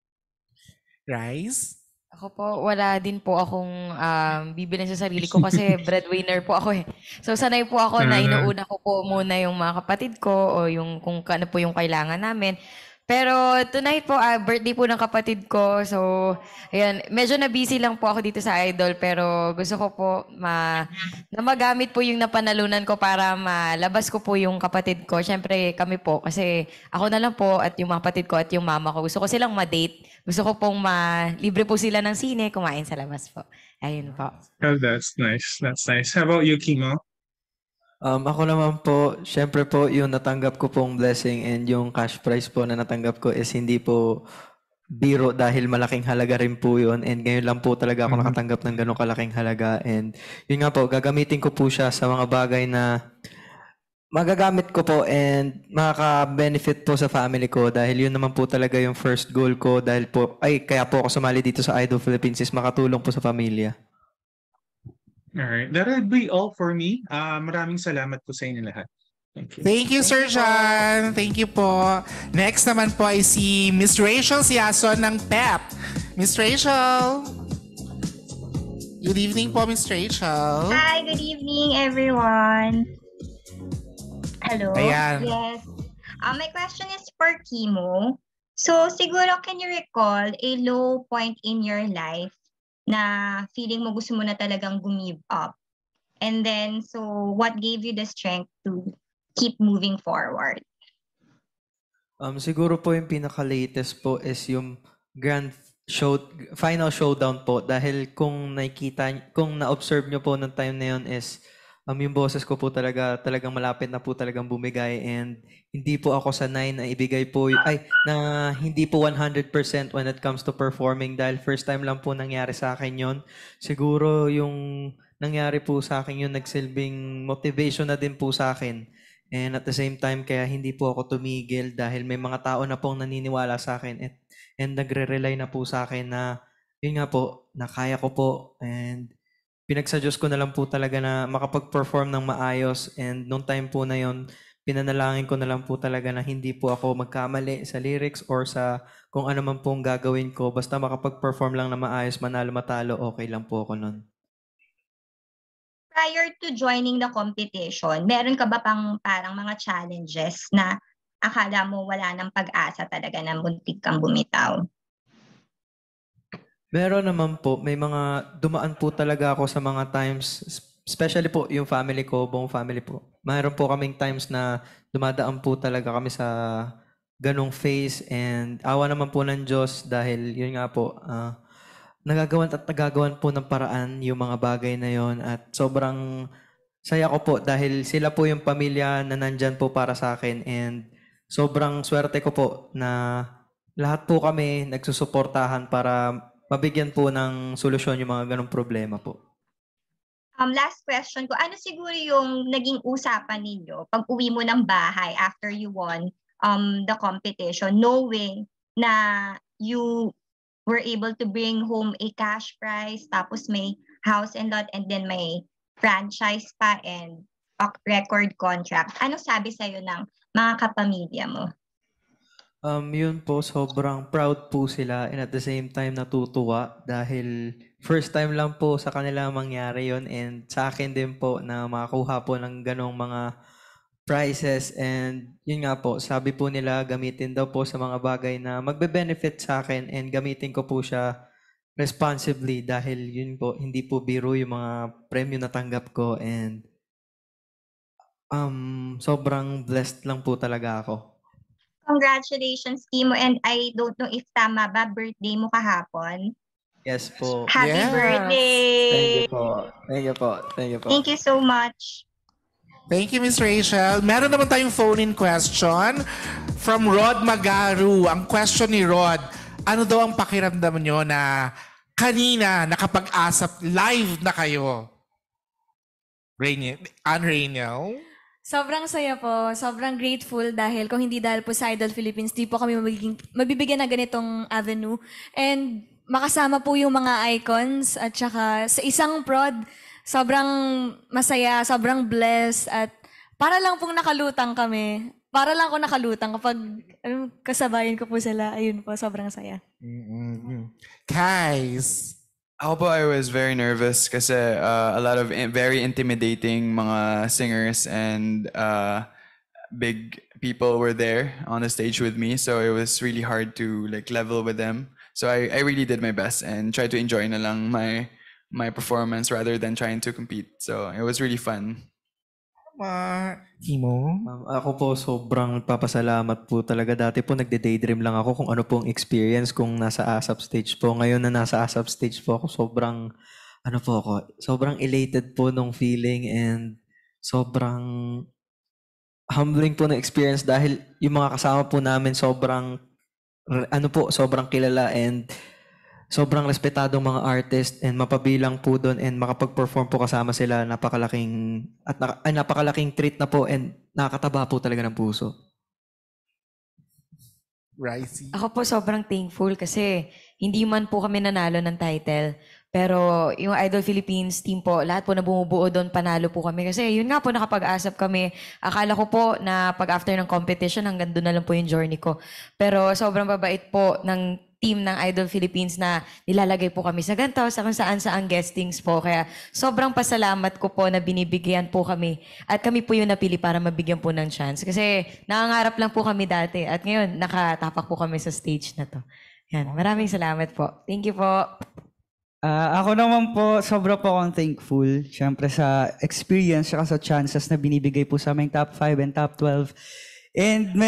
Rice? Ako po, wala din po akong bibilin sa sarili ko kasi breadwinner po ako . So sanay po ako na inuuna ko po muna yung mga kapatid ko o yung kung ano po yung kailangan namin. Pero tonight po, birthday po ng kapatid ko. So, ayan, medyo na-busy lang po ako dito sa Idol. Pero gusto ko po na magamit po yung napanalunan ko para malabas ko po yung kapatid ko. Siyempre kami po, kasi ako na lang po at yung mga kapatid ko at yung mama ko. Gusto ko silang ma-date. Gusto ko pong libre po sila ng sine, kumain sa labas po. Ayun po. Oh, that's nice. That's nice. How about you, Kimo? Ako naman po, syempre po yung natanggap ko pong blessing and yung cash prize po na natanggap ko is hindi po biro dahil malaking halaga rin po yun. And ngayon lang po talaga ako nakatanggap ng ganong kalaking halaga. And yun nga po, gagamitin ko po siya sa mga bagay na magagamit ko po and makaka-benefit po sa family ko dahil yun naman po talaga yung first goal ko dahil po, kaya po ako sumali dito sa Idol Philippines is makatulong po sa pamilya. Alright, that would be all for me. Maraming salamat po sa inyo lahat. Thank you. Thank you, Sir John. Thank you po. Next naman po ay si Miss Rachel Siason ng PEP. Miss Rachel. Good evening po, Miss Rachel. Hi, good evening, everyone. Hello. Ayan. Yes. My question is for Kimo. So, siguro can you recall a low point in your life na feeling mo gusto mo na talagang give up? And then, so what gave you the strength to keep moving forward? Siguro po yung pinaka-latest po is yung final showdown po dahil kung na-observe nyo po ng time na yun is yung boses ko po talagang malapit na po talagang bumigay and hindi po ako sanay na ibigay po na hindi po 100% when it comes to performing dahil first time lang po nangyari sa akin yon. Siguro yung nangyari po sa akin yung nagsilbing motivation na din po sa akin. And at the same time, kaya hindi po ako tumigil dahil may mga tao na pong naniniwala sa akin and nagre-rely na po sa akin na yun nga po, na kaya ko po and pinagsadyos ko na lang po talaga na makapag-perform ng maayos and nung time po na yun, pinanalangin ko na lang po talaga na hindi po ako magkamali sa lyrics or sa kung ano man pong gagawin ko. Basta makapag-perform lang na maayos, manalo matalo, okay lang po ako nun. Prior to joining the competition, meron ka ba pang parang mga challenges na akala mo wala ng pag-asa talaga na muntik kang bumitaw? Meron naman po, may mga dumaan po talaga ako sa mga times, especially po yung family ko, buong family po. Mayroon po kaming times na dumadaan po talaga kami sa ganong phase and awa naman po ng Diyos dahil yun nga po, nagagawan po ng paraan yung mga bagay na yon at sobrang saya ko po dahil sila po yung pamilya na nandyan po para sa akin and sobrang swerte ko po na lahat po kami nagsusuportahan para mabigyan po ng solusyon yung mga ganong problema po. Last question ko, ano siguro yung naging usapan ninyo pag uwi mo ng bahay after you won the competition, knowing na you were able to bring home a cash prize, tapos may house and lot, and then may franchise pa and record contract. Ano sabi sa'yo ng mga kapamilya mo? Yun po, sobrang proud po sila and at the same time natutuwa dahil first time lang po sa kanila mangyari yun and sa akin din po na makakuha po ng ganong mga prizes and yun nga po, sabi po nila gamitin daw po sa mga bagay na magbe-benefit sa akin and gamitin ko po siya responsibly dahil yun po, hindi po biro yung mga premyo na tanggap ko and sobrang blessed lang po talaga ako. Congratulations, Kimo. And I don't know if tama ba, birthday mo kahapon? Yes po. Happy birthday! Thank you po. Thank you po. Thank you po. Thank you so much. Thank you, Miss Rachel. Meron naman tayong phone-in question from Rod Magaru. Ang question ni Rod, ano daw ang pakiramdam nyo na kanina nakapag-asap live na kayo? Rainiel? Sobrang saya po. Sobrang grateful dahil kung hindi dahil po sa Idol Philippines, di po kami mabibigyan ng ganitong avenue. And makasama po yung mga icons at saka sa isang prod, sobrang masaya, sobrang blessed at para lang pong nakalutang kami. Para lang ako nakalutang kapag kasabayan ko po sila. Ayun po, sobrang saya. Guys, Ako po, I was very nervous kasi a lot of very intimidating mga singers and big people were there on the stage with me. So it was really hard to like level with them. So I really did my best and tried to enjoy na lang my performance rather than trying to compete. So it was really fun. Kimo? Ako po sobrang papasalamat po talaga. Dati po nagde-daydream lang ako kung ano pong experience kung nasa ASAP stage po. Ngayon na nasa ASAP stage po ako, sobrang elated po nung feeling and sobrang humbling po na experience dahil yung mga kasama po namin sobrang kilala and sobrang respetadong mga artist and mapabilang po doon and makapag-perform po kasama sila, napakalaking treat na po and nakakataba po talaga ng puso. Ricey? Ako po sobrang thankful kasi hindi man po kami nanalo ng title. Pero yung Idol Philippines team po, lahat po na bumubuo doon, panalo po kami. Kasi yun nga po, nakapag-asap kami. Akala ko po na pag after ng competition, hanggang doon na lang po yung journey ko. Pero sobrang babait po ng team ng Idol Philippines na nilalagay po kami sa ganito, sa kung saan guestings po. Kaya sobrang pasalamat ko po na binibigyan po kami. At kami po yung napili para mabigyan po ng chance. Kasi nangangarap lang po kami dati. At ngayon, nakatapak po kami sa stage na to. Yan, maraming salamat po. Thank you po. Ako naman po, sobra po akong thankful. Siyempre sa experience at sa chances na binibigay po sa aming top 5 and top 12. And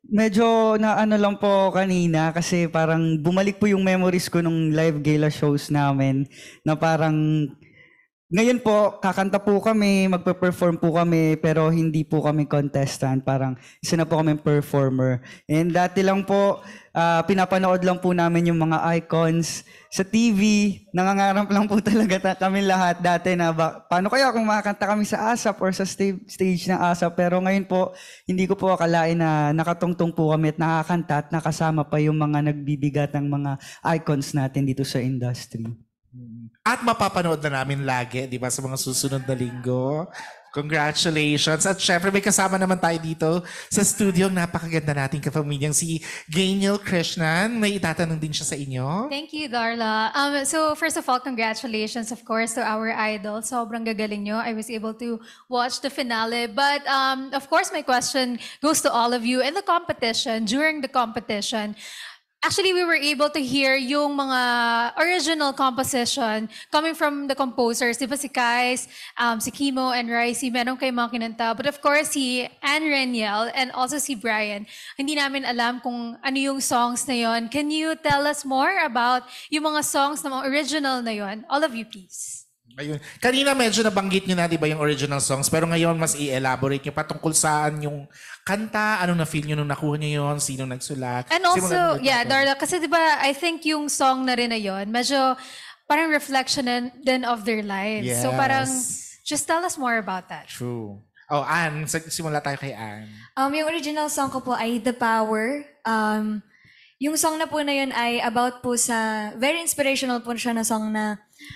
Medyo naano lang po kanina kasi parang bumalik po yung memories ko nung live gala shows namin na parang ngayon po kakanta po kami, magpe-perform po kami pero hindi po kami contestant, parang isa na po kami performer. And dati lang po pinapanood lang po namin yung mga icons sa TV. Nangangarap lang po talaga kami lahat dati na paano kaya kung makakanta kami sa ASAP or sa stage ng ASAP. Pero ngayon po, hindi ko po akalain na nakatungtong po kami at nakakanta at nakasama pa yung mga nagbibigat ng mga icons natin dito sa industry. At mapapanood na namin lagi, di ba, sa mga susunod na linggo. Congratulations. At syempre may kasama naman tayo dito sa studio ang napakaganda nating kapamilyang si Gaynel Krishnan. May itatanong din siya sa inyo. Thank you, Darla. So first of all, congratulations, of course, to our idol. Sobrang gagaling nyo. I was able to watch the finale. But of course, my question goes to all of you. In the competition, during the competition, actually, we were able to hear yung mga original composition coming from the composers. Di ba si Kais, si Kimo and Ricey, meron kayo mga kinanta. But of course, si Anne Reniel and also si Brian, hindi namin alam kung ano yung songs na yon. Can you tell us more about yung mga songs na mga original na yon? All of you, please. Ayun. Kanina medyo nabanggit nyo na, di ba, yung original songs, pero ngayon mas i-elaborate nyo patungkol saan yung kanta, anong na-feel nyo nung nakuha nyo yun, sino nagsulat. And also, yeah, Darla, kasi di ba, I think yung song na rin na yun, medyo parang reflection din of their lives. Yes. So parang, just tell us more about that. True. Oh, Anne, simula tayo kay Anne. Yung original song ko po ay The Power. Yung song na po na yun ay about po sa, very inspirational po siya na song na,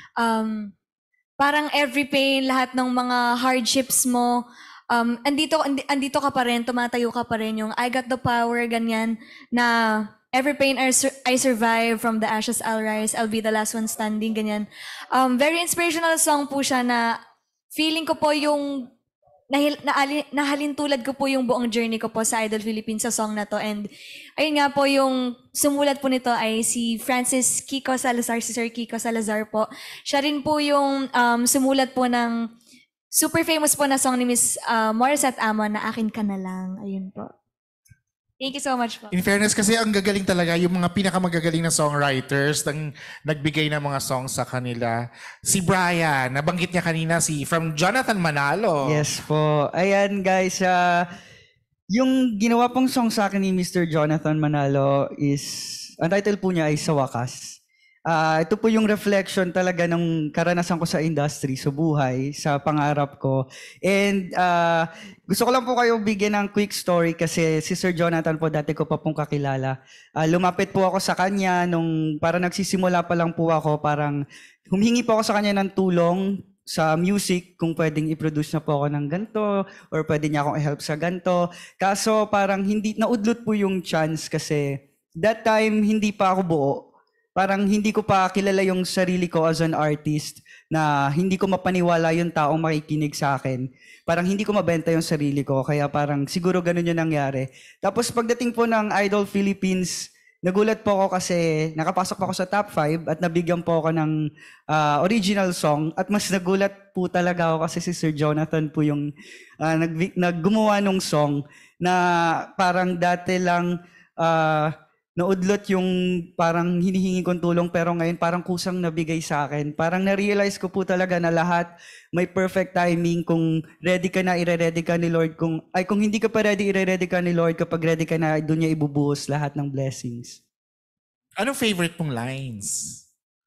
parang every pain, lahat ng mga hardships mo, andito ka pa rin, tumatayo ka pa rin, yung I got the power, ganyan, na every pain I survive, from the ashes I'll rise, I'll be the last one standing, ganyan. Very inspirational song po siya na feeling ko po yung nahalintulad ko po yung buong journey ko po sa Idol Philippines sa song na to. And ayun nga po, yung sumulat po nito ay si Francis Kiko Salazar, si Sir Kiko Salazar po. Siya rin po yung sumulat po ng super famous po na song ni Miss Morissette Amon na Akin Ka Na Lang. Ayun po. Thank you so much po. In fairness, kasi ang gagaling talaga, yung mga pinakamagagaling na songwriters ng nagbigay ng mga songs sa kanila. Si Brian, nabanggit niya kanina from Jonathan Manalo. Yes po. Ayan guys, yung ginawa pong song sa akin ni Mr. Jonathan Manalo is, ang title po niya ay Sa Wakas. Ito po yung reflection talaga ng karanasan ko sa industry, sa buhay, sa pangarap ko. And gusto ko lang po kayo bigyan ng quick story kasi si Sir Jonathan po dati ko pa pong kakilala. Lumapit po ako sa kanya nung parang nagsisimula pa lang po ako, parang humingi po ako sa kanya ng tulong sa music, kung pwedeng i-produce na po ako ng ganito or pwede niya akong i-help sa ganito. Kaso parang hindi, naudlot po yung chance kasi that time hindi pa ako buo. Parang hindi ko pa kilala yung sarili ko as an artist na hindi ko mapaniwala yung taong makikinig sa akin. Parang hindi ko mabenta yung sarili ko, kaya parang siguro ganun yung nangyari. Tapos pagdating po ng Idol Philippines, nagulat po ako kasi nakapasok po ako sa top 5 at nabigyan po ako ng original song. At mas nagulat po talaga ako kasi si Sir Jonathan po yung naggumawa nung song na parang dati lang naudlot yung parang hinihingi kong tulong pero ngayon parang kusang nabigay sa akin. Parang na-realize ko po talaga na lahat may perfect timing. Kung ready ka na, ire-ready ka ni Lord. Kung hindi ka pa ready, ire-ready ka ni Lord. Kapag ready ka na, doon niya ibubuhos lahat ng blessings. Anong favorite mong lines?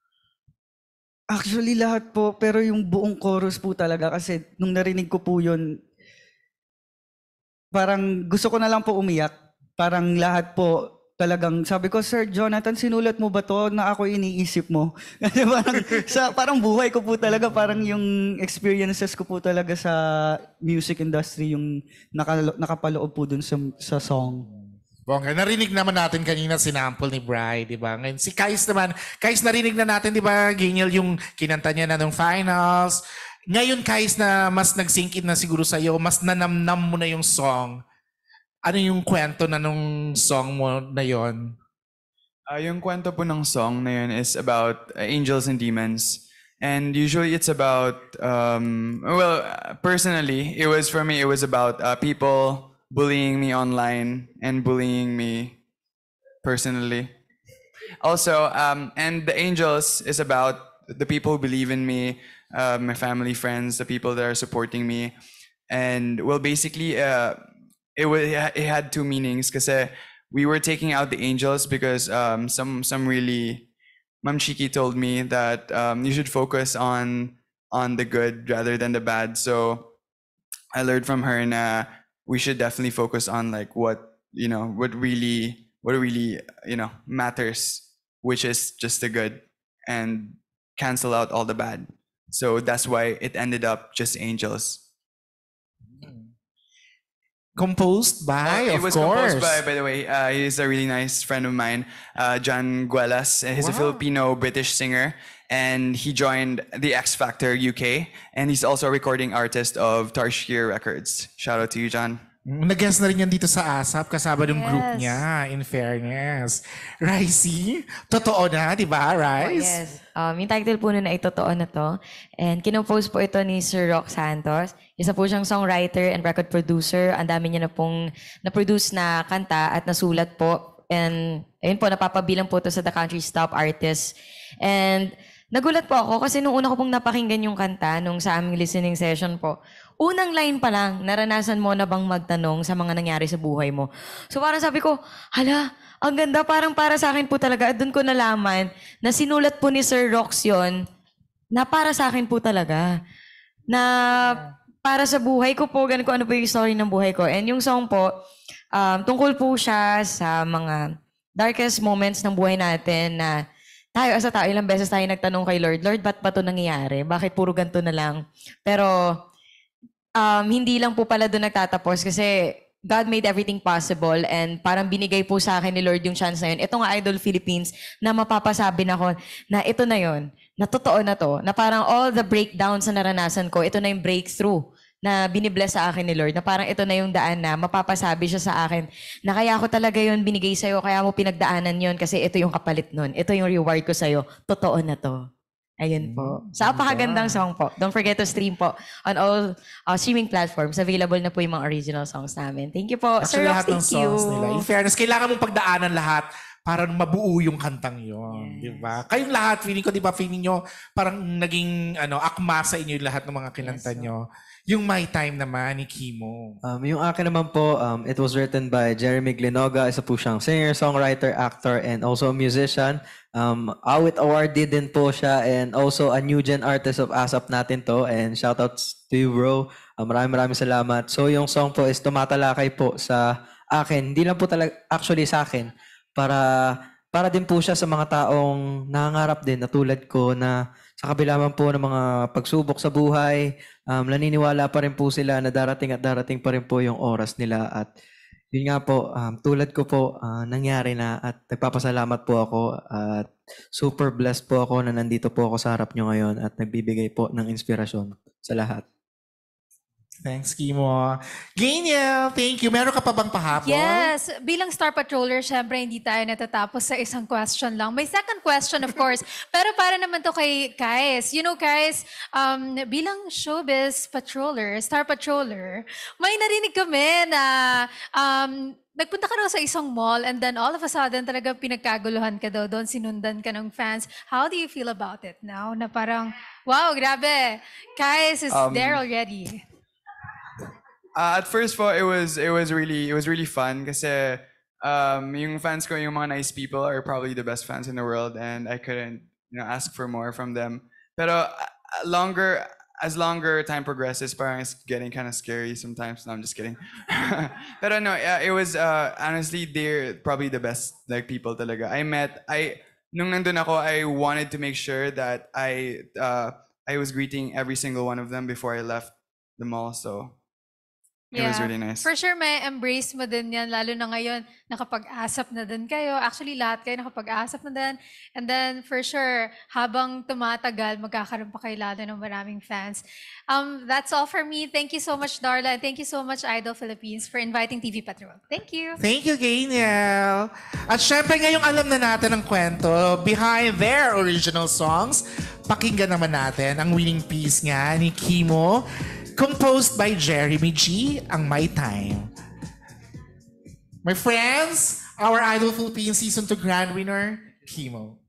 Actually, lahat po. Pero yung buong chorus po talaga kasi nung narinig ko po yun, parang gusto ko na lang po umiyak. Parang lahat po, talagang sabi ko, Sir Jonathan, sinulat mo ba to na ako iniisip mo? Kasi parang buhay ko po talaga, parang yung experiences ko po talaga sa music industry yung nakapaloob po dun sa song. Bongga, narinig naman natin kanina sinample ni Bri, di ba? Ngayon si Kais naman, Kais narinig na natin, di ba, Gaynel, yung kinanta niya na nung finals. Ngayon, Kais, na mas nag-sink in na siguro sa'yo, mas nanamnam mo na yung song. Ano yung kwento na nung song mo na yon? Yung kwento po ng song na yun is about angels and demons. And usually it's about, personally, it was about people bullying me online and bullying me personally. Also, and the angels is about the people who believe in me, my family, friends, the people that are supporting me. And well, basically, it had two meanings because we were taking out the angels because some really, Ma'am Chiki told me that you should focus on the good rather than the bad. So I learned from her, and we should definitely focus on like what really matters, which is just the good, and cancel out all the bad. So that's why it ended up just angels. Composed by, It of was course. composed by the way, he's a really nice friend of mine, John Guelas. He's a Wow. Filipino-British singer, and he joined the X Factor UK, and he's also a recording artist of Tarshir Records. Shout out to you, John. Nag-guest na rin yan dito sa ASAP kasama ng group Yes. niya, in fairness. Ricey, totoo na, di ba, Rice? Yes. Yung title po nun ay Totoo Na To. And kinompose po ito ni Sir Rock Santos. Isa po siyang songwriter and record producer. Ang dami niya na pong na-produce na kanta at nasulat po. And ayun po, napapabilang po ito sa the country's top artists. And nagulat po ako kasi nung una ko pong napakinggan yung kanta nung sa aming listening session po, unang line pa lang, naranasan mo na bang magtanong sa mga nangyari sa buhay mo? So parang sabi ko, hala, ang ganda, parang para sa akin po talaga. At doon ko nalaman na sinulat po ni Sir Rox yun na para sa akin po talaga. Na para sa buhay ko po, ganun ko ano po yung story ng buhay ko. And yung song po, tungkol po siya sa mga darkest moments ng buhay natin na tayo as a tao, ilang beses tayo nagtanong kay Lord, Lord, ba't ba ito nangyayari? Bakit puro ganito na lang? Pero hindi lang po pala doon nagtatapos kasi God made everything possible and parang binigay po sa akin ni Lord yung chance na yun. Ito nga Idol Philippines na mapapasabi na ko na ito na yun, na totoo na to, na parang all the breakdowns na naranasan ko, ito na yung breakthrough na binibless sa akin ni Lord, na parang ito na yung daan na mapapasabi siya sa akin na kaya ako talaga yun binigay sa'yo, kaya mo pinagdaanan yun kasi ito yung kapalit nun. Ito yung reward ko sa'yo. Totoo na to. Ayun po. Sa napakagandang song po. Don't forget to stream po on all streaming platforms. Available na po yung mga original songs namin. Thank you po. Actually, Sir Rox, lahat ng thank you. songs nila. In fairness, kailangan mong pagdaanan lahat para mabuo yung kantang yon, di ba? Kayong lahat, feeling ko, di ba, feeling nyo parang naging akma sa inyo lahat ng mga kinanta nyo. Yung My Time naman ni Kimo. Yung akin naman po, it was written by Jeremy Glenoga. Isa po siyang singer, songwriter, actor, and also a musician. Awit awardee din po siya and also a new gen artist of ASAP natin to. And shoutouts to you, bro. Maraming salamat. So yung song po is tumatalakay po sa akin. Hindi lang po talaga actually sa akin. Para din po siya sa mga taong nangangarap din na tulad ko na sa kabila man po ng mga pagsubok sa buhay, naniniwala pa rin po sila na darating at darating pa rin po yung oras nila. At yun nga po, tulad ko po, nangyari na at nagpapasalamat po ako at super blessed po ako na nandito po ako sa harap nyo ngayon at nagbibigay po ng inspirasyon sa lahat. Thanks, Kimo. Geniel, thank you. Meron ka pa bang pahabol? Yes. Bilang Star Patroller, syempre hindi tayo natatapos sa isang question lang. May second question, of course. Pero para naman to kay Kais. You know, Kais, bilang showbiz patroller, Star Patroller, may narinig kami na nagpunta ka daw sa isang mall and then all of a sudden talaga pinagkaguluhan ka daw doon, sinundan ka ng fans. How do you feel about it now? Na parang, wow, grabe. Kais is there already. At first po, it was really fun kasi yung fans ko, yung mga nice people are probably the best fans in the world and I couldn't ask for more from them. Pero as longer time progresses, parang it's getting kind of scary sometimes. No, I'm just kidding. Pero no, it was honestly, they're probably the best people talaga. Nung nandun ako, I wanted to make sure that I was greeting every single one of them before I left the mall. So it was really nice. For sure, may embrace mo din yan. Lalo na ngayon, nakapag-asap na din kayo. Actually, lahat kayo nakapag-asap na din. And then, for sure, habang tumatagal, magkakaroon pa kayo lalo ng maraming fans. That's all for me. Thank you so much, Darla. And thank you so much, Idol Philippines, for inviting TV Patrol. Thank you. Thank you, Gainiel. At syempre, ngayong alam na natin ang kwento behind their original songs, pakinggan naman natin ang winning piece nga ni Kimo, composed by Jeremy G, ang My Time. My friends, our Idol Philippines Season 2 Grand Winner, Kimo.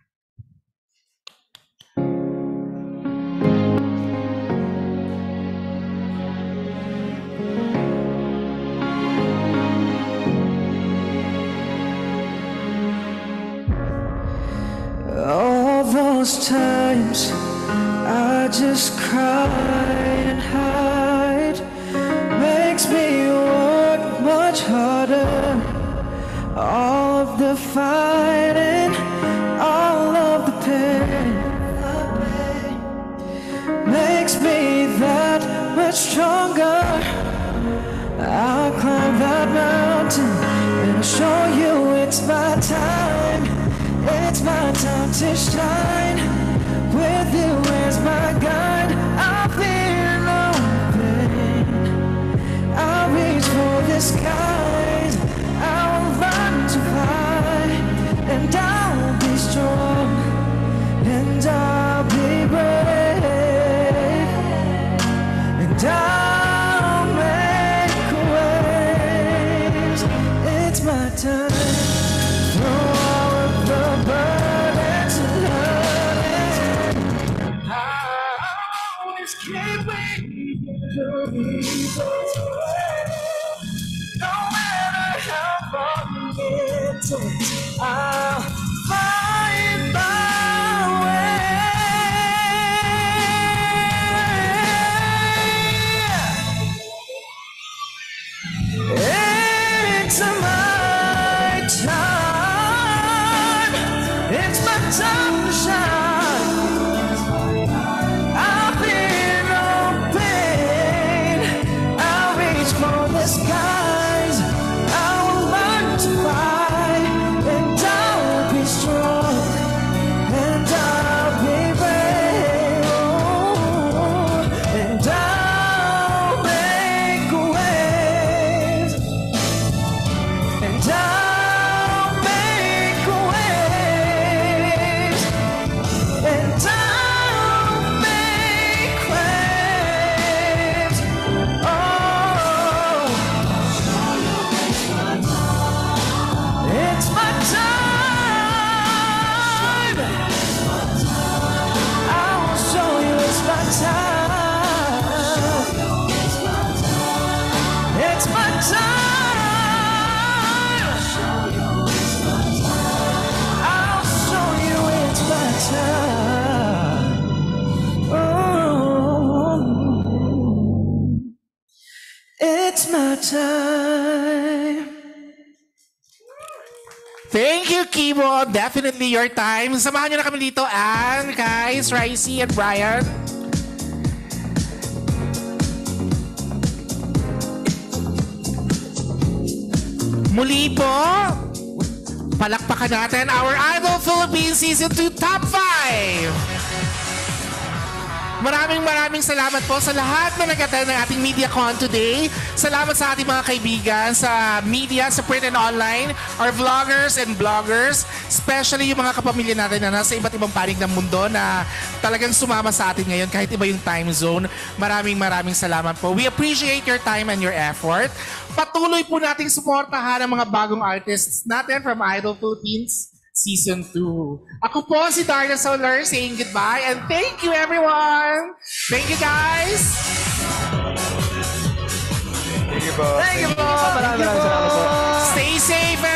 All those times I just cry and hide makes me work much harder. All of the fighting, all of the pain makes me that much stronger. I'll climb that mountain and I'll show you it's my time. It's my time to shine. With you as my guide, I'll fear no pain. I'll reach for the skies. I'll learn to fly, and I'll be strong, and I'll be brave, and I'll make waves. It's my time. No matter how far it takes, I'll find my way. It's my time. It's my time to shine. I'll fear no pain. I'll reach for the skies. I'll learn to fly, and I'll be strong, and I'll be brave, and I'll make waves, and I'll make waves, and I'll make waves. Oh, it's my time. I will show you it's my time. It's my time. I'll show you it's my time. Oh, it's my time. Thank you, Kimo. Definitely your time. Samahan nyo na kami dito, Ann, guys, Ricey, and Brian. Muli po, palakpakan natin our Idol Philippines Season 2 Top 5. Maraming salamat po sa lahat na nag-attend ng ating MediaCon today. Salamat sa ating mga kaibigan sa media, sa print and online, our vloggers and bloggers, especially yung mga kapamilya natin na nasa iba't ibang panig ng mundo na talagang sumama sa atin ngayon kahit iba yung time zone. Maraming salamat po. We appreciate your time and your effort. Patuloy po nating suportahan ang mga bagong artists natin from Idol Philippines Season 2. Ako po si Darla Soler saying goodbye and thank you everyone! Thank you guys! Thank you po. Thank you po! Maraming salamat po. Stay safe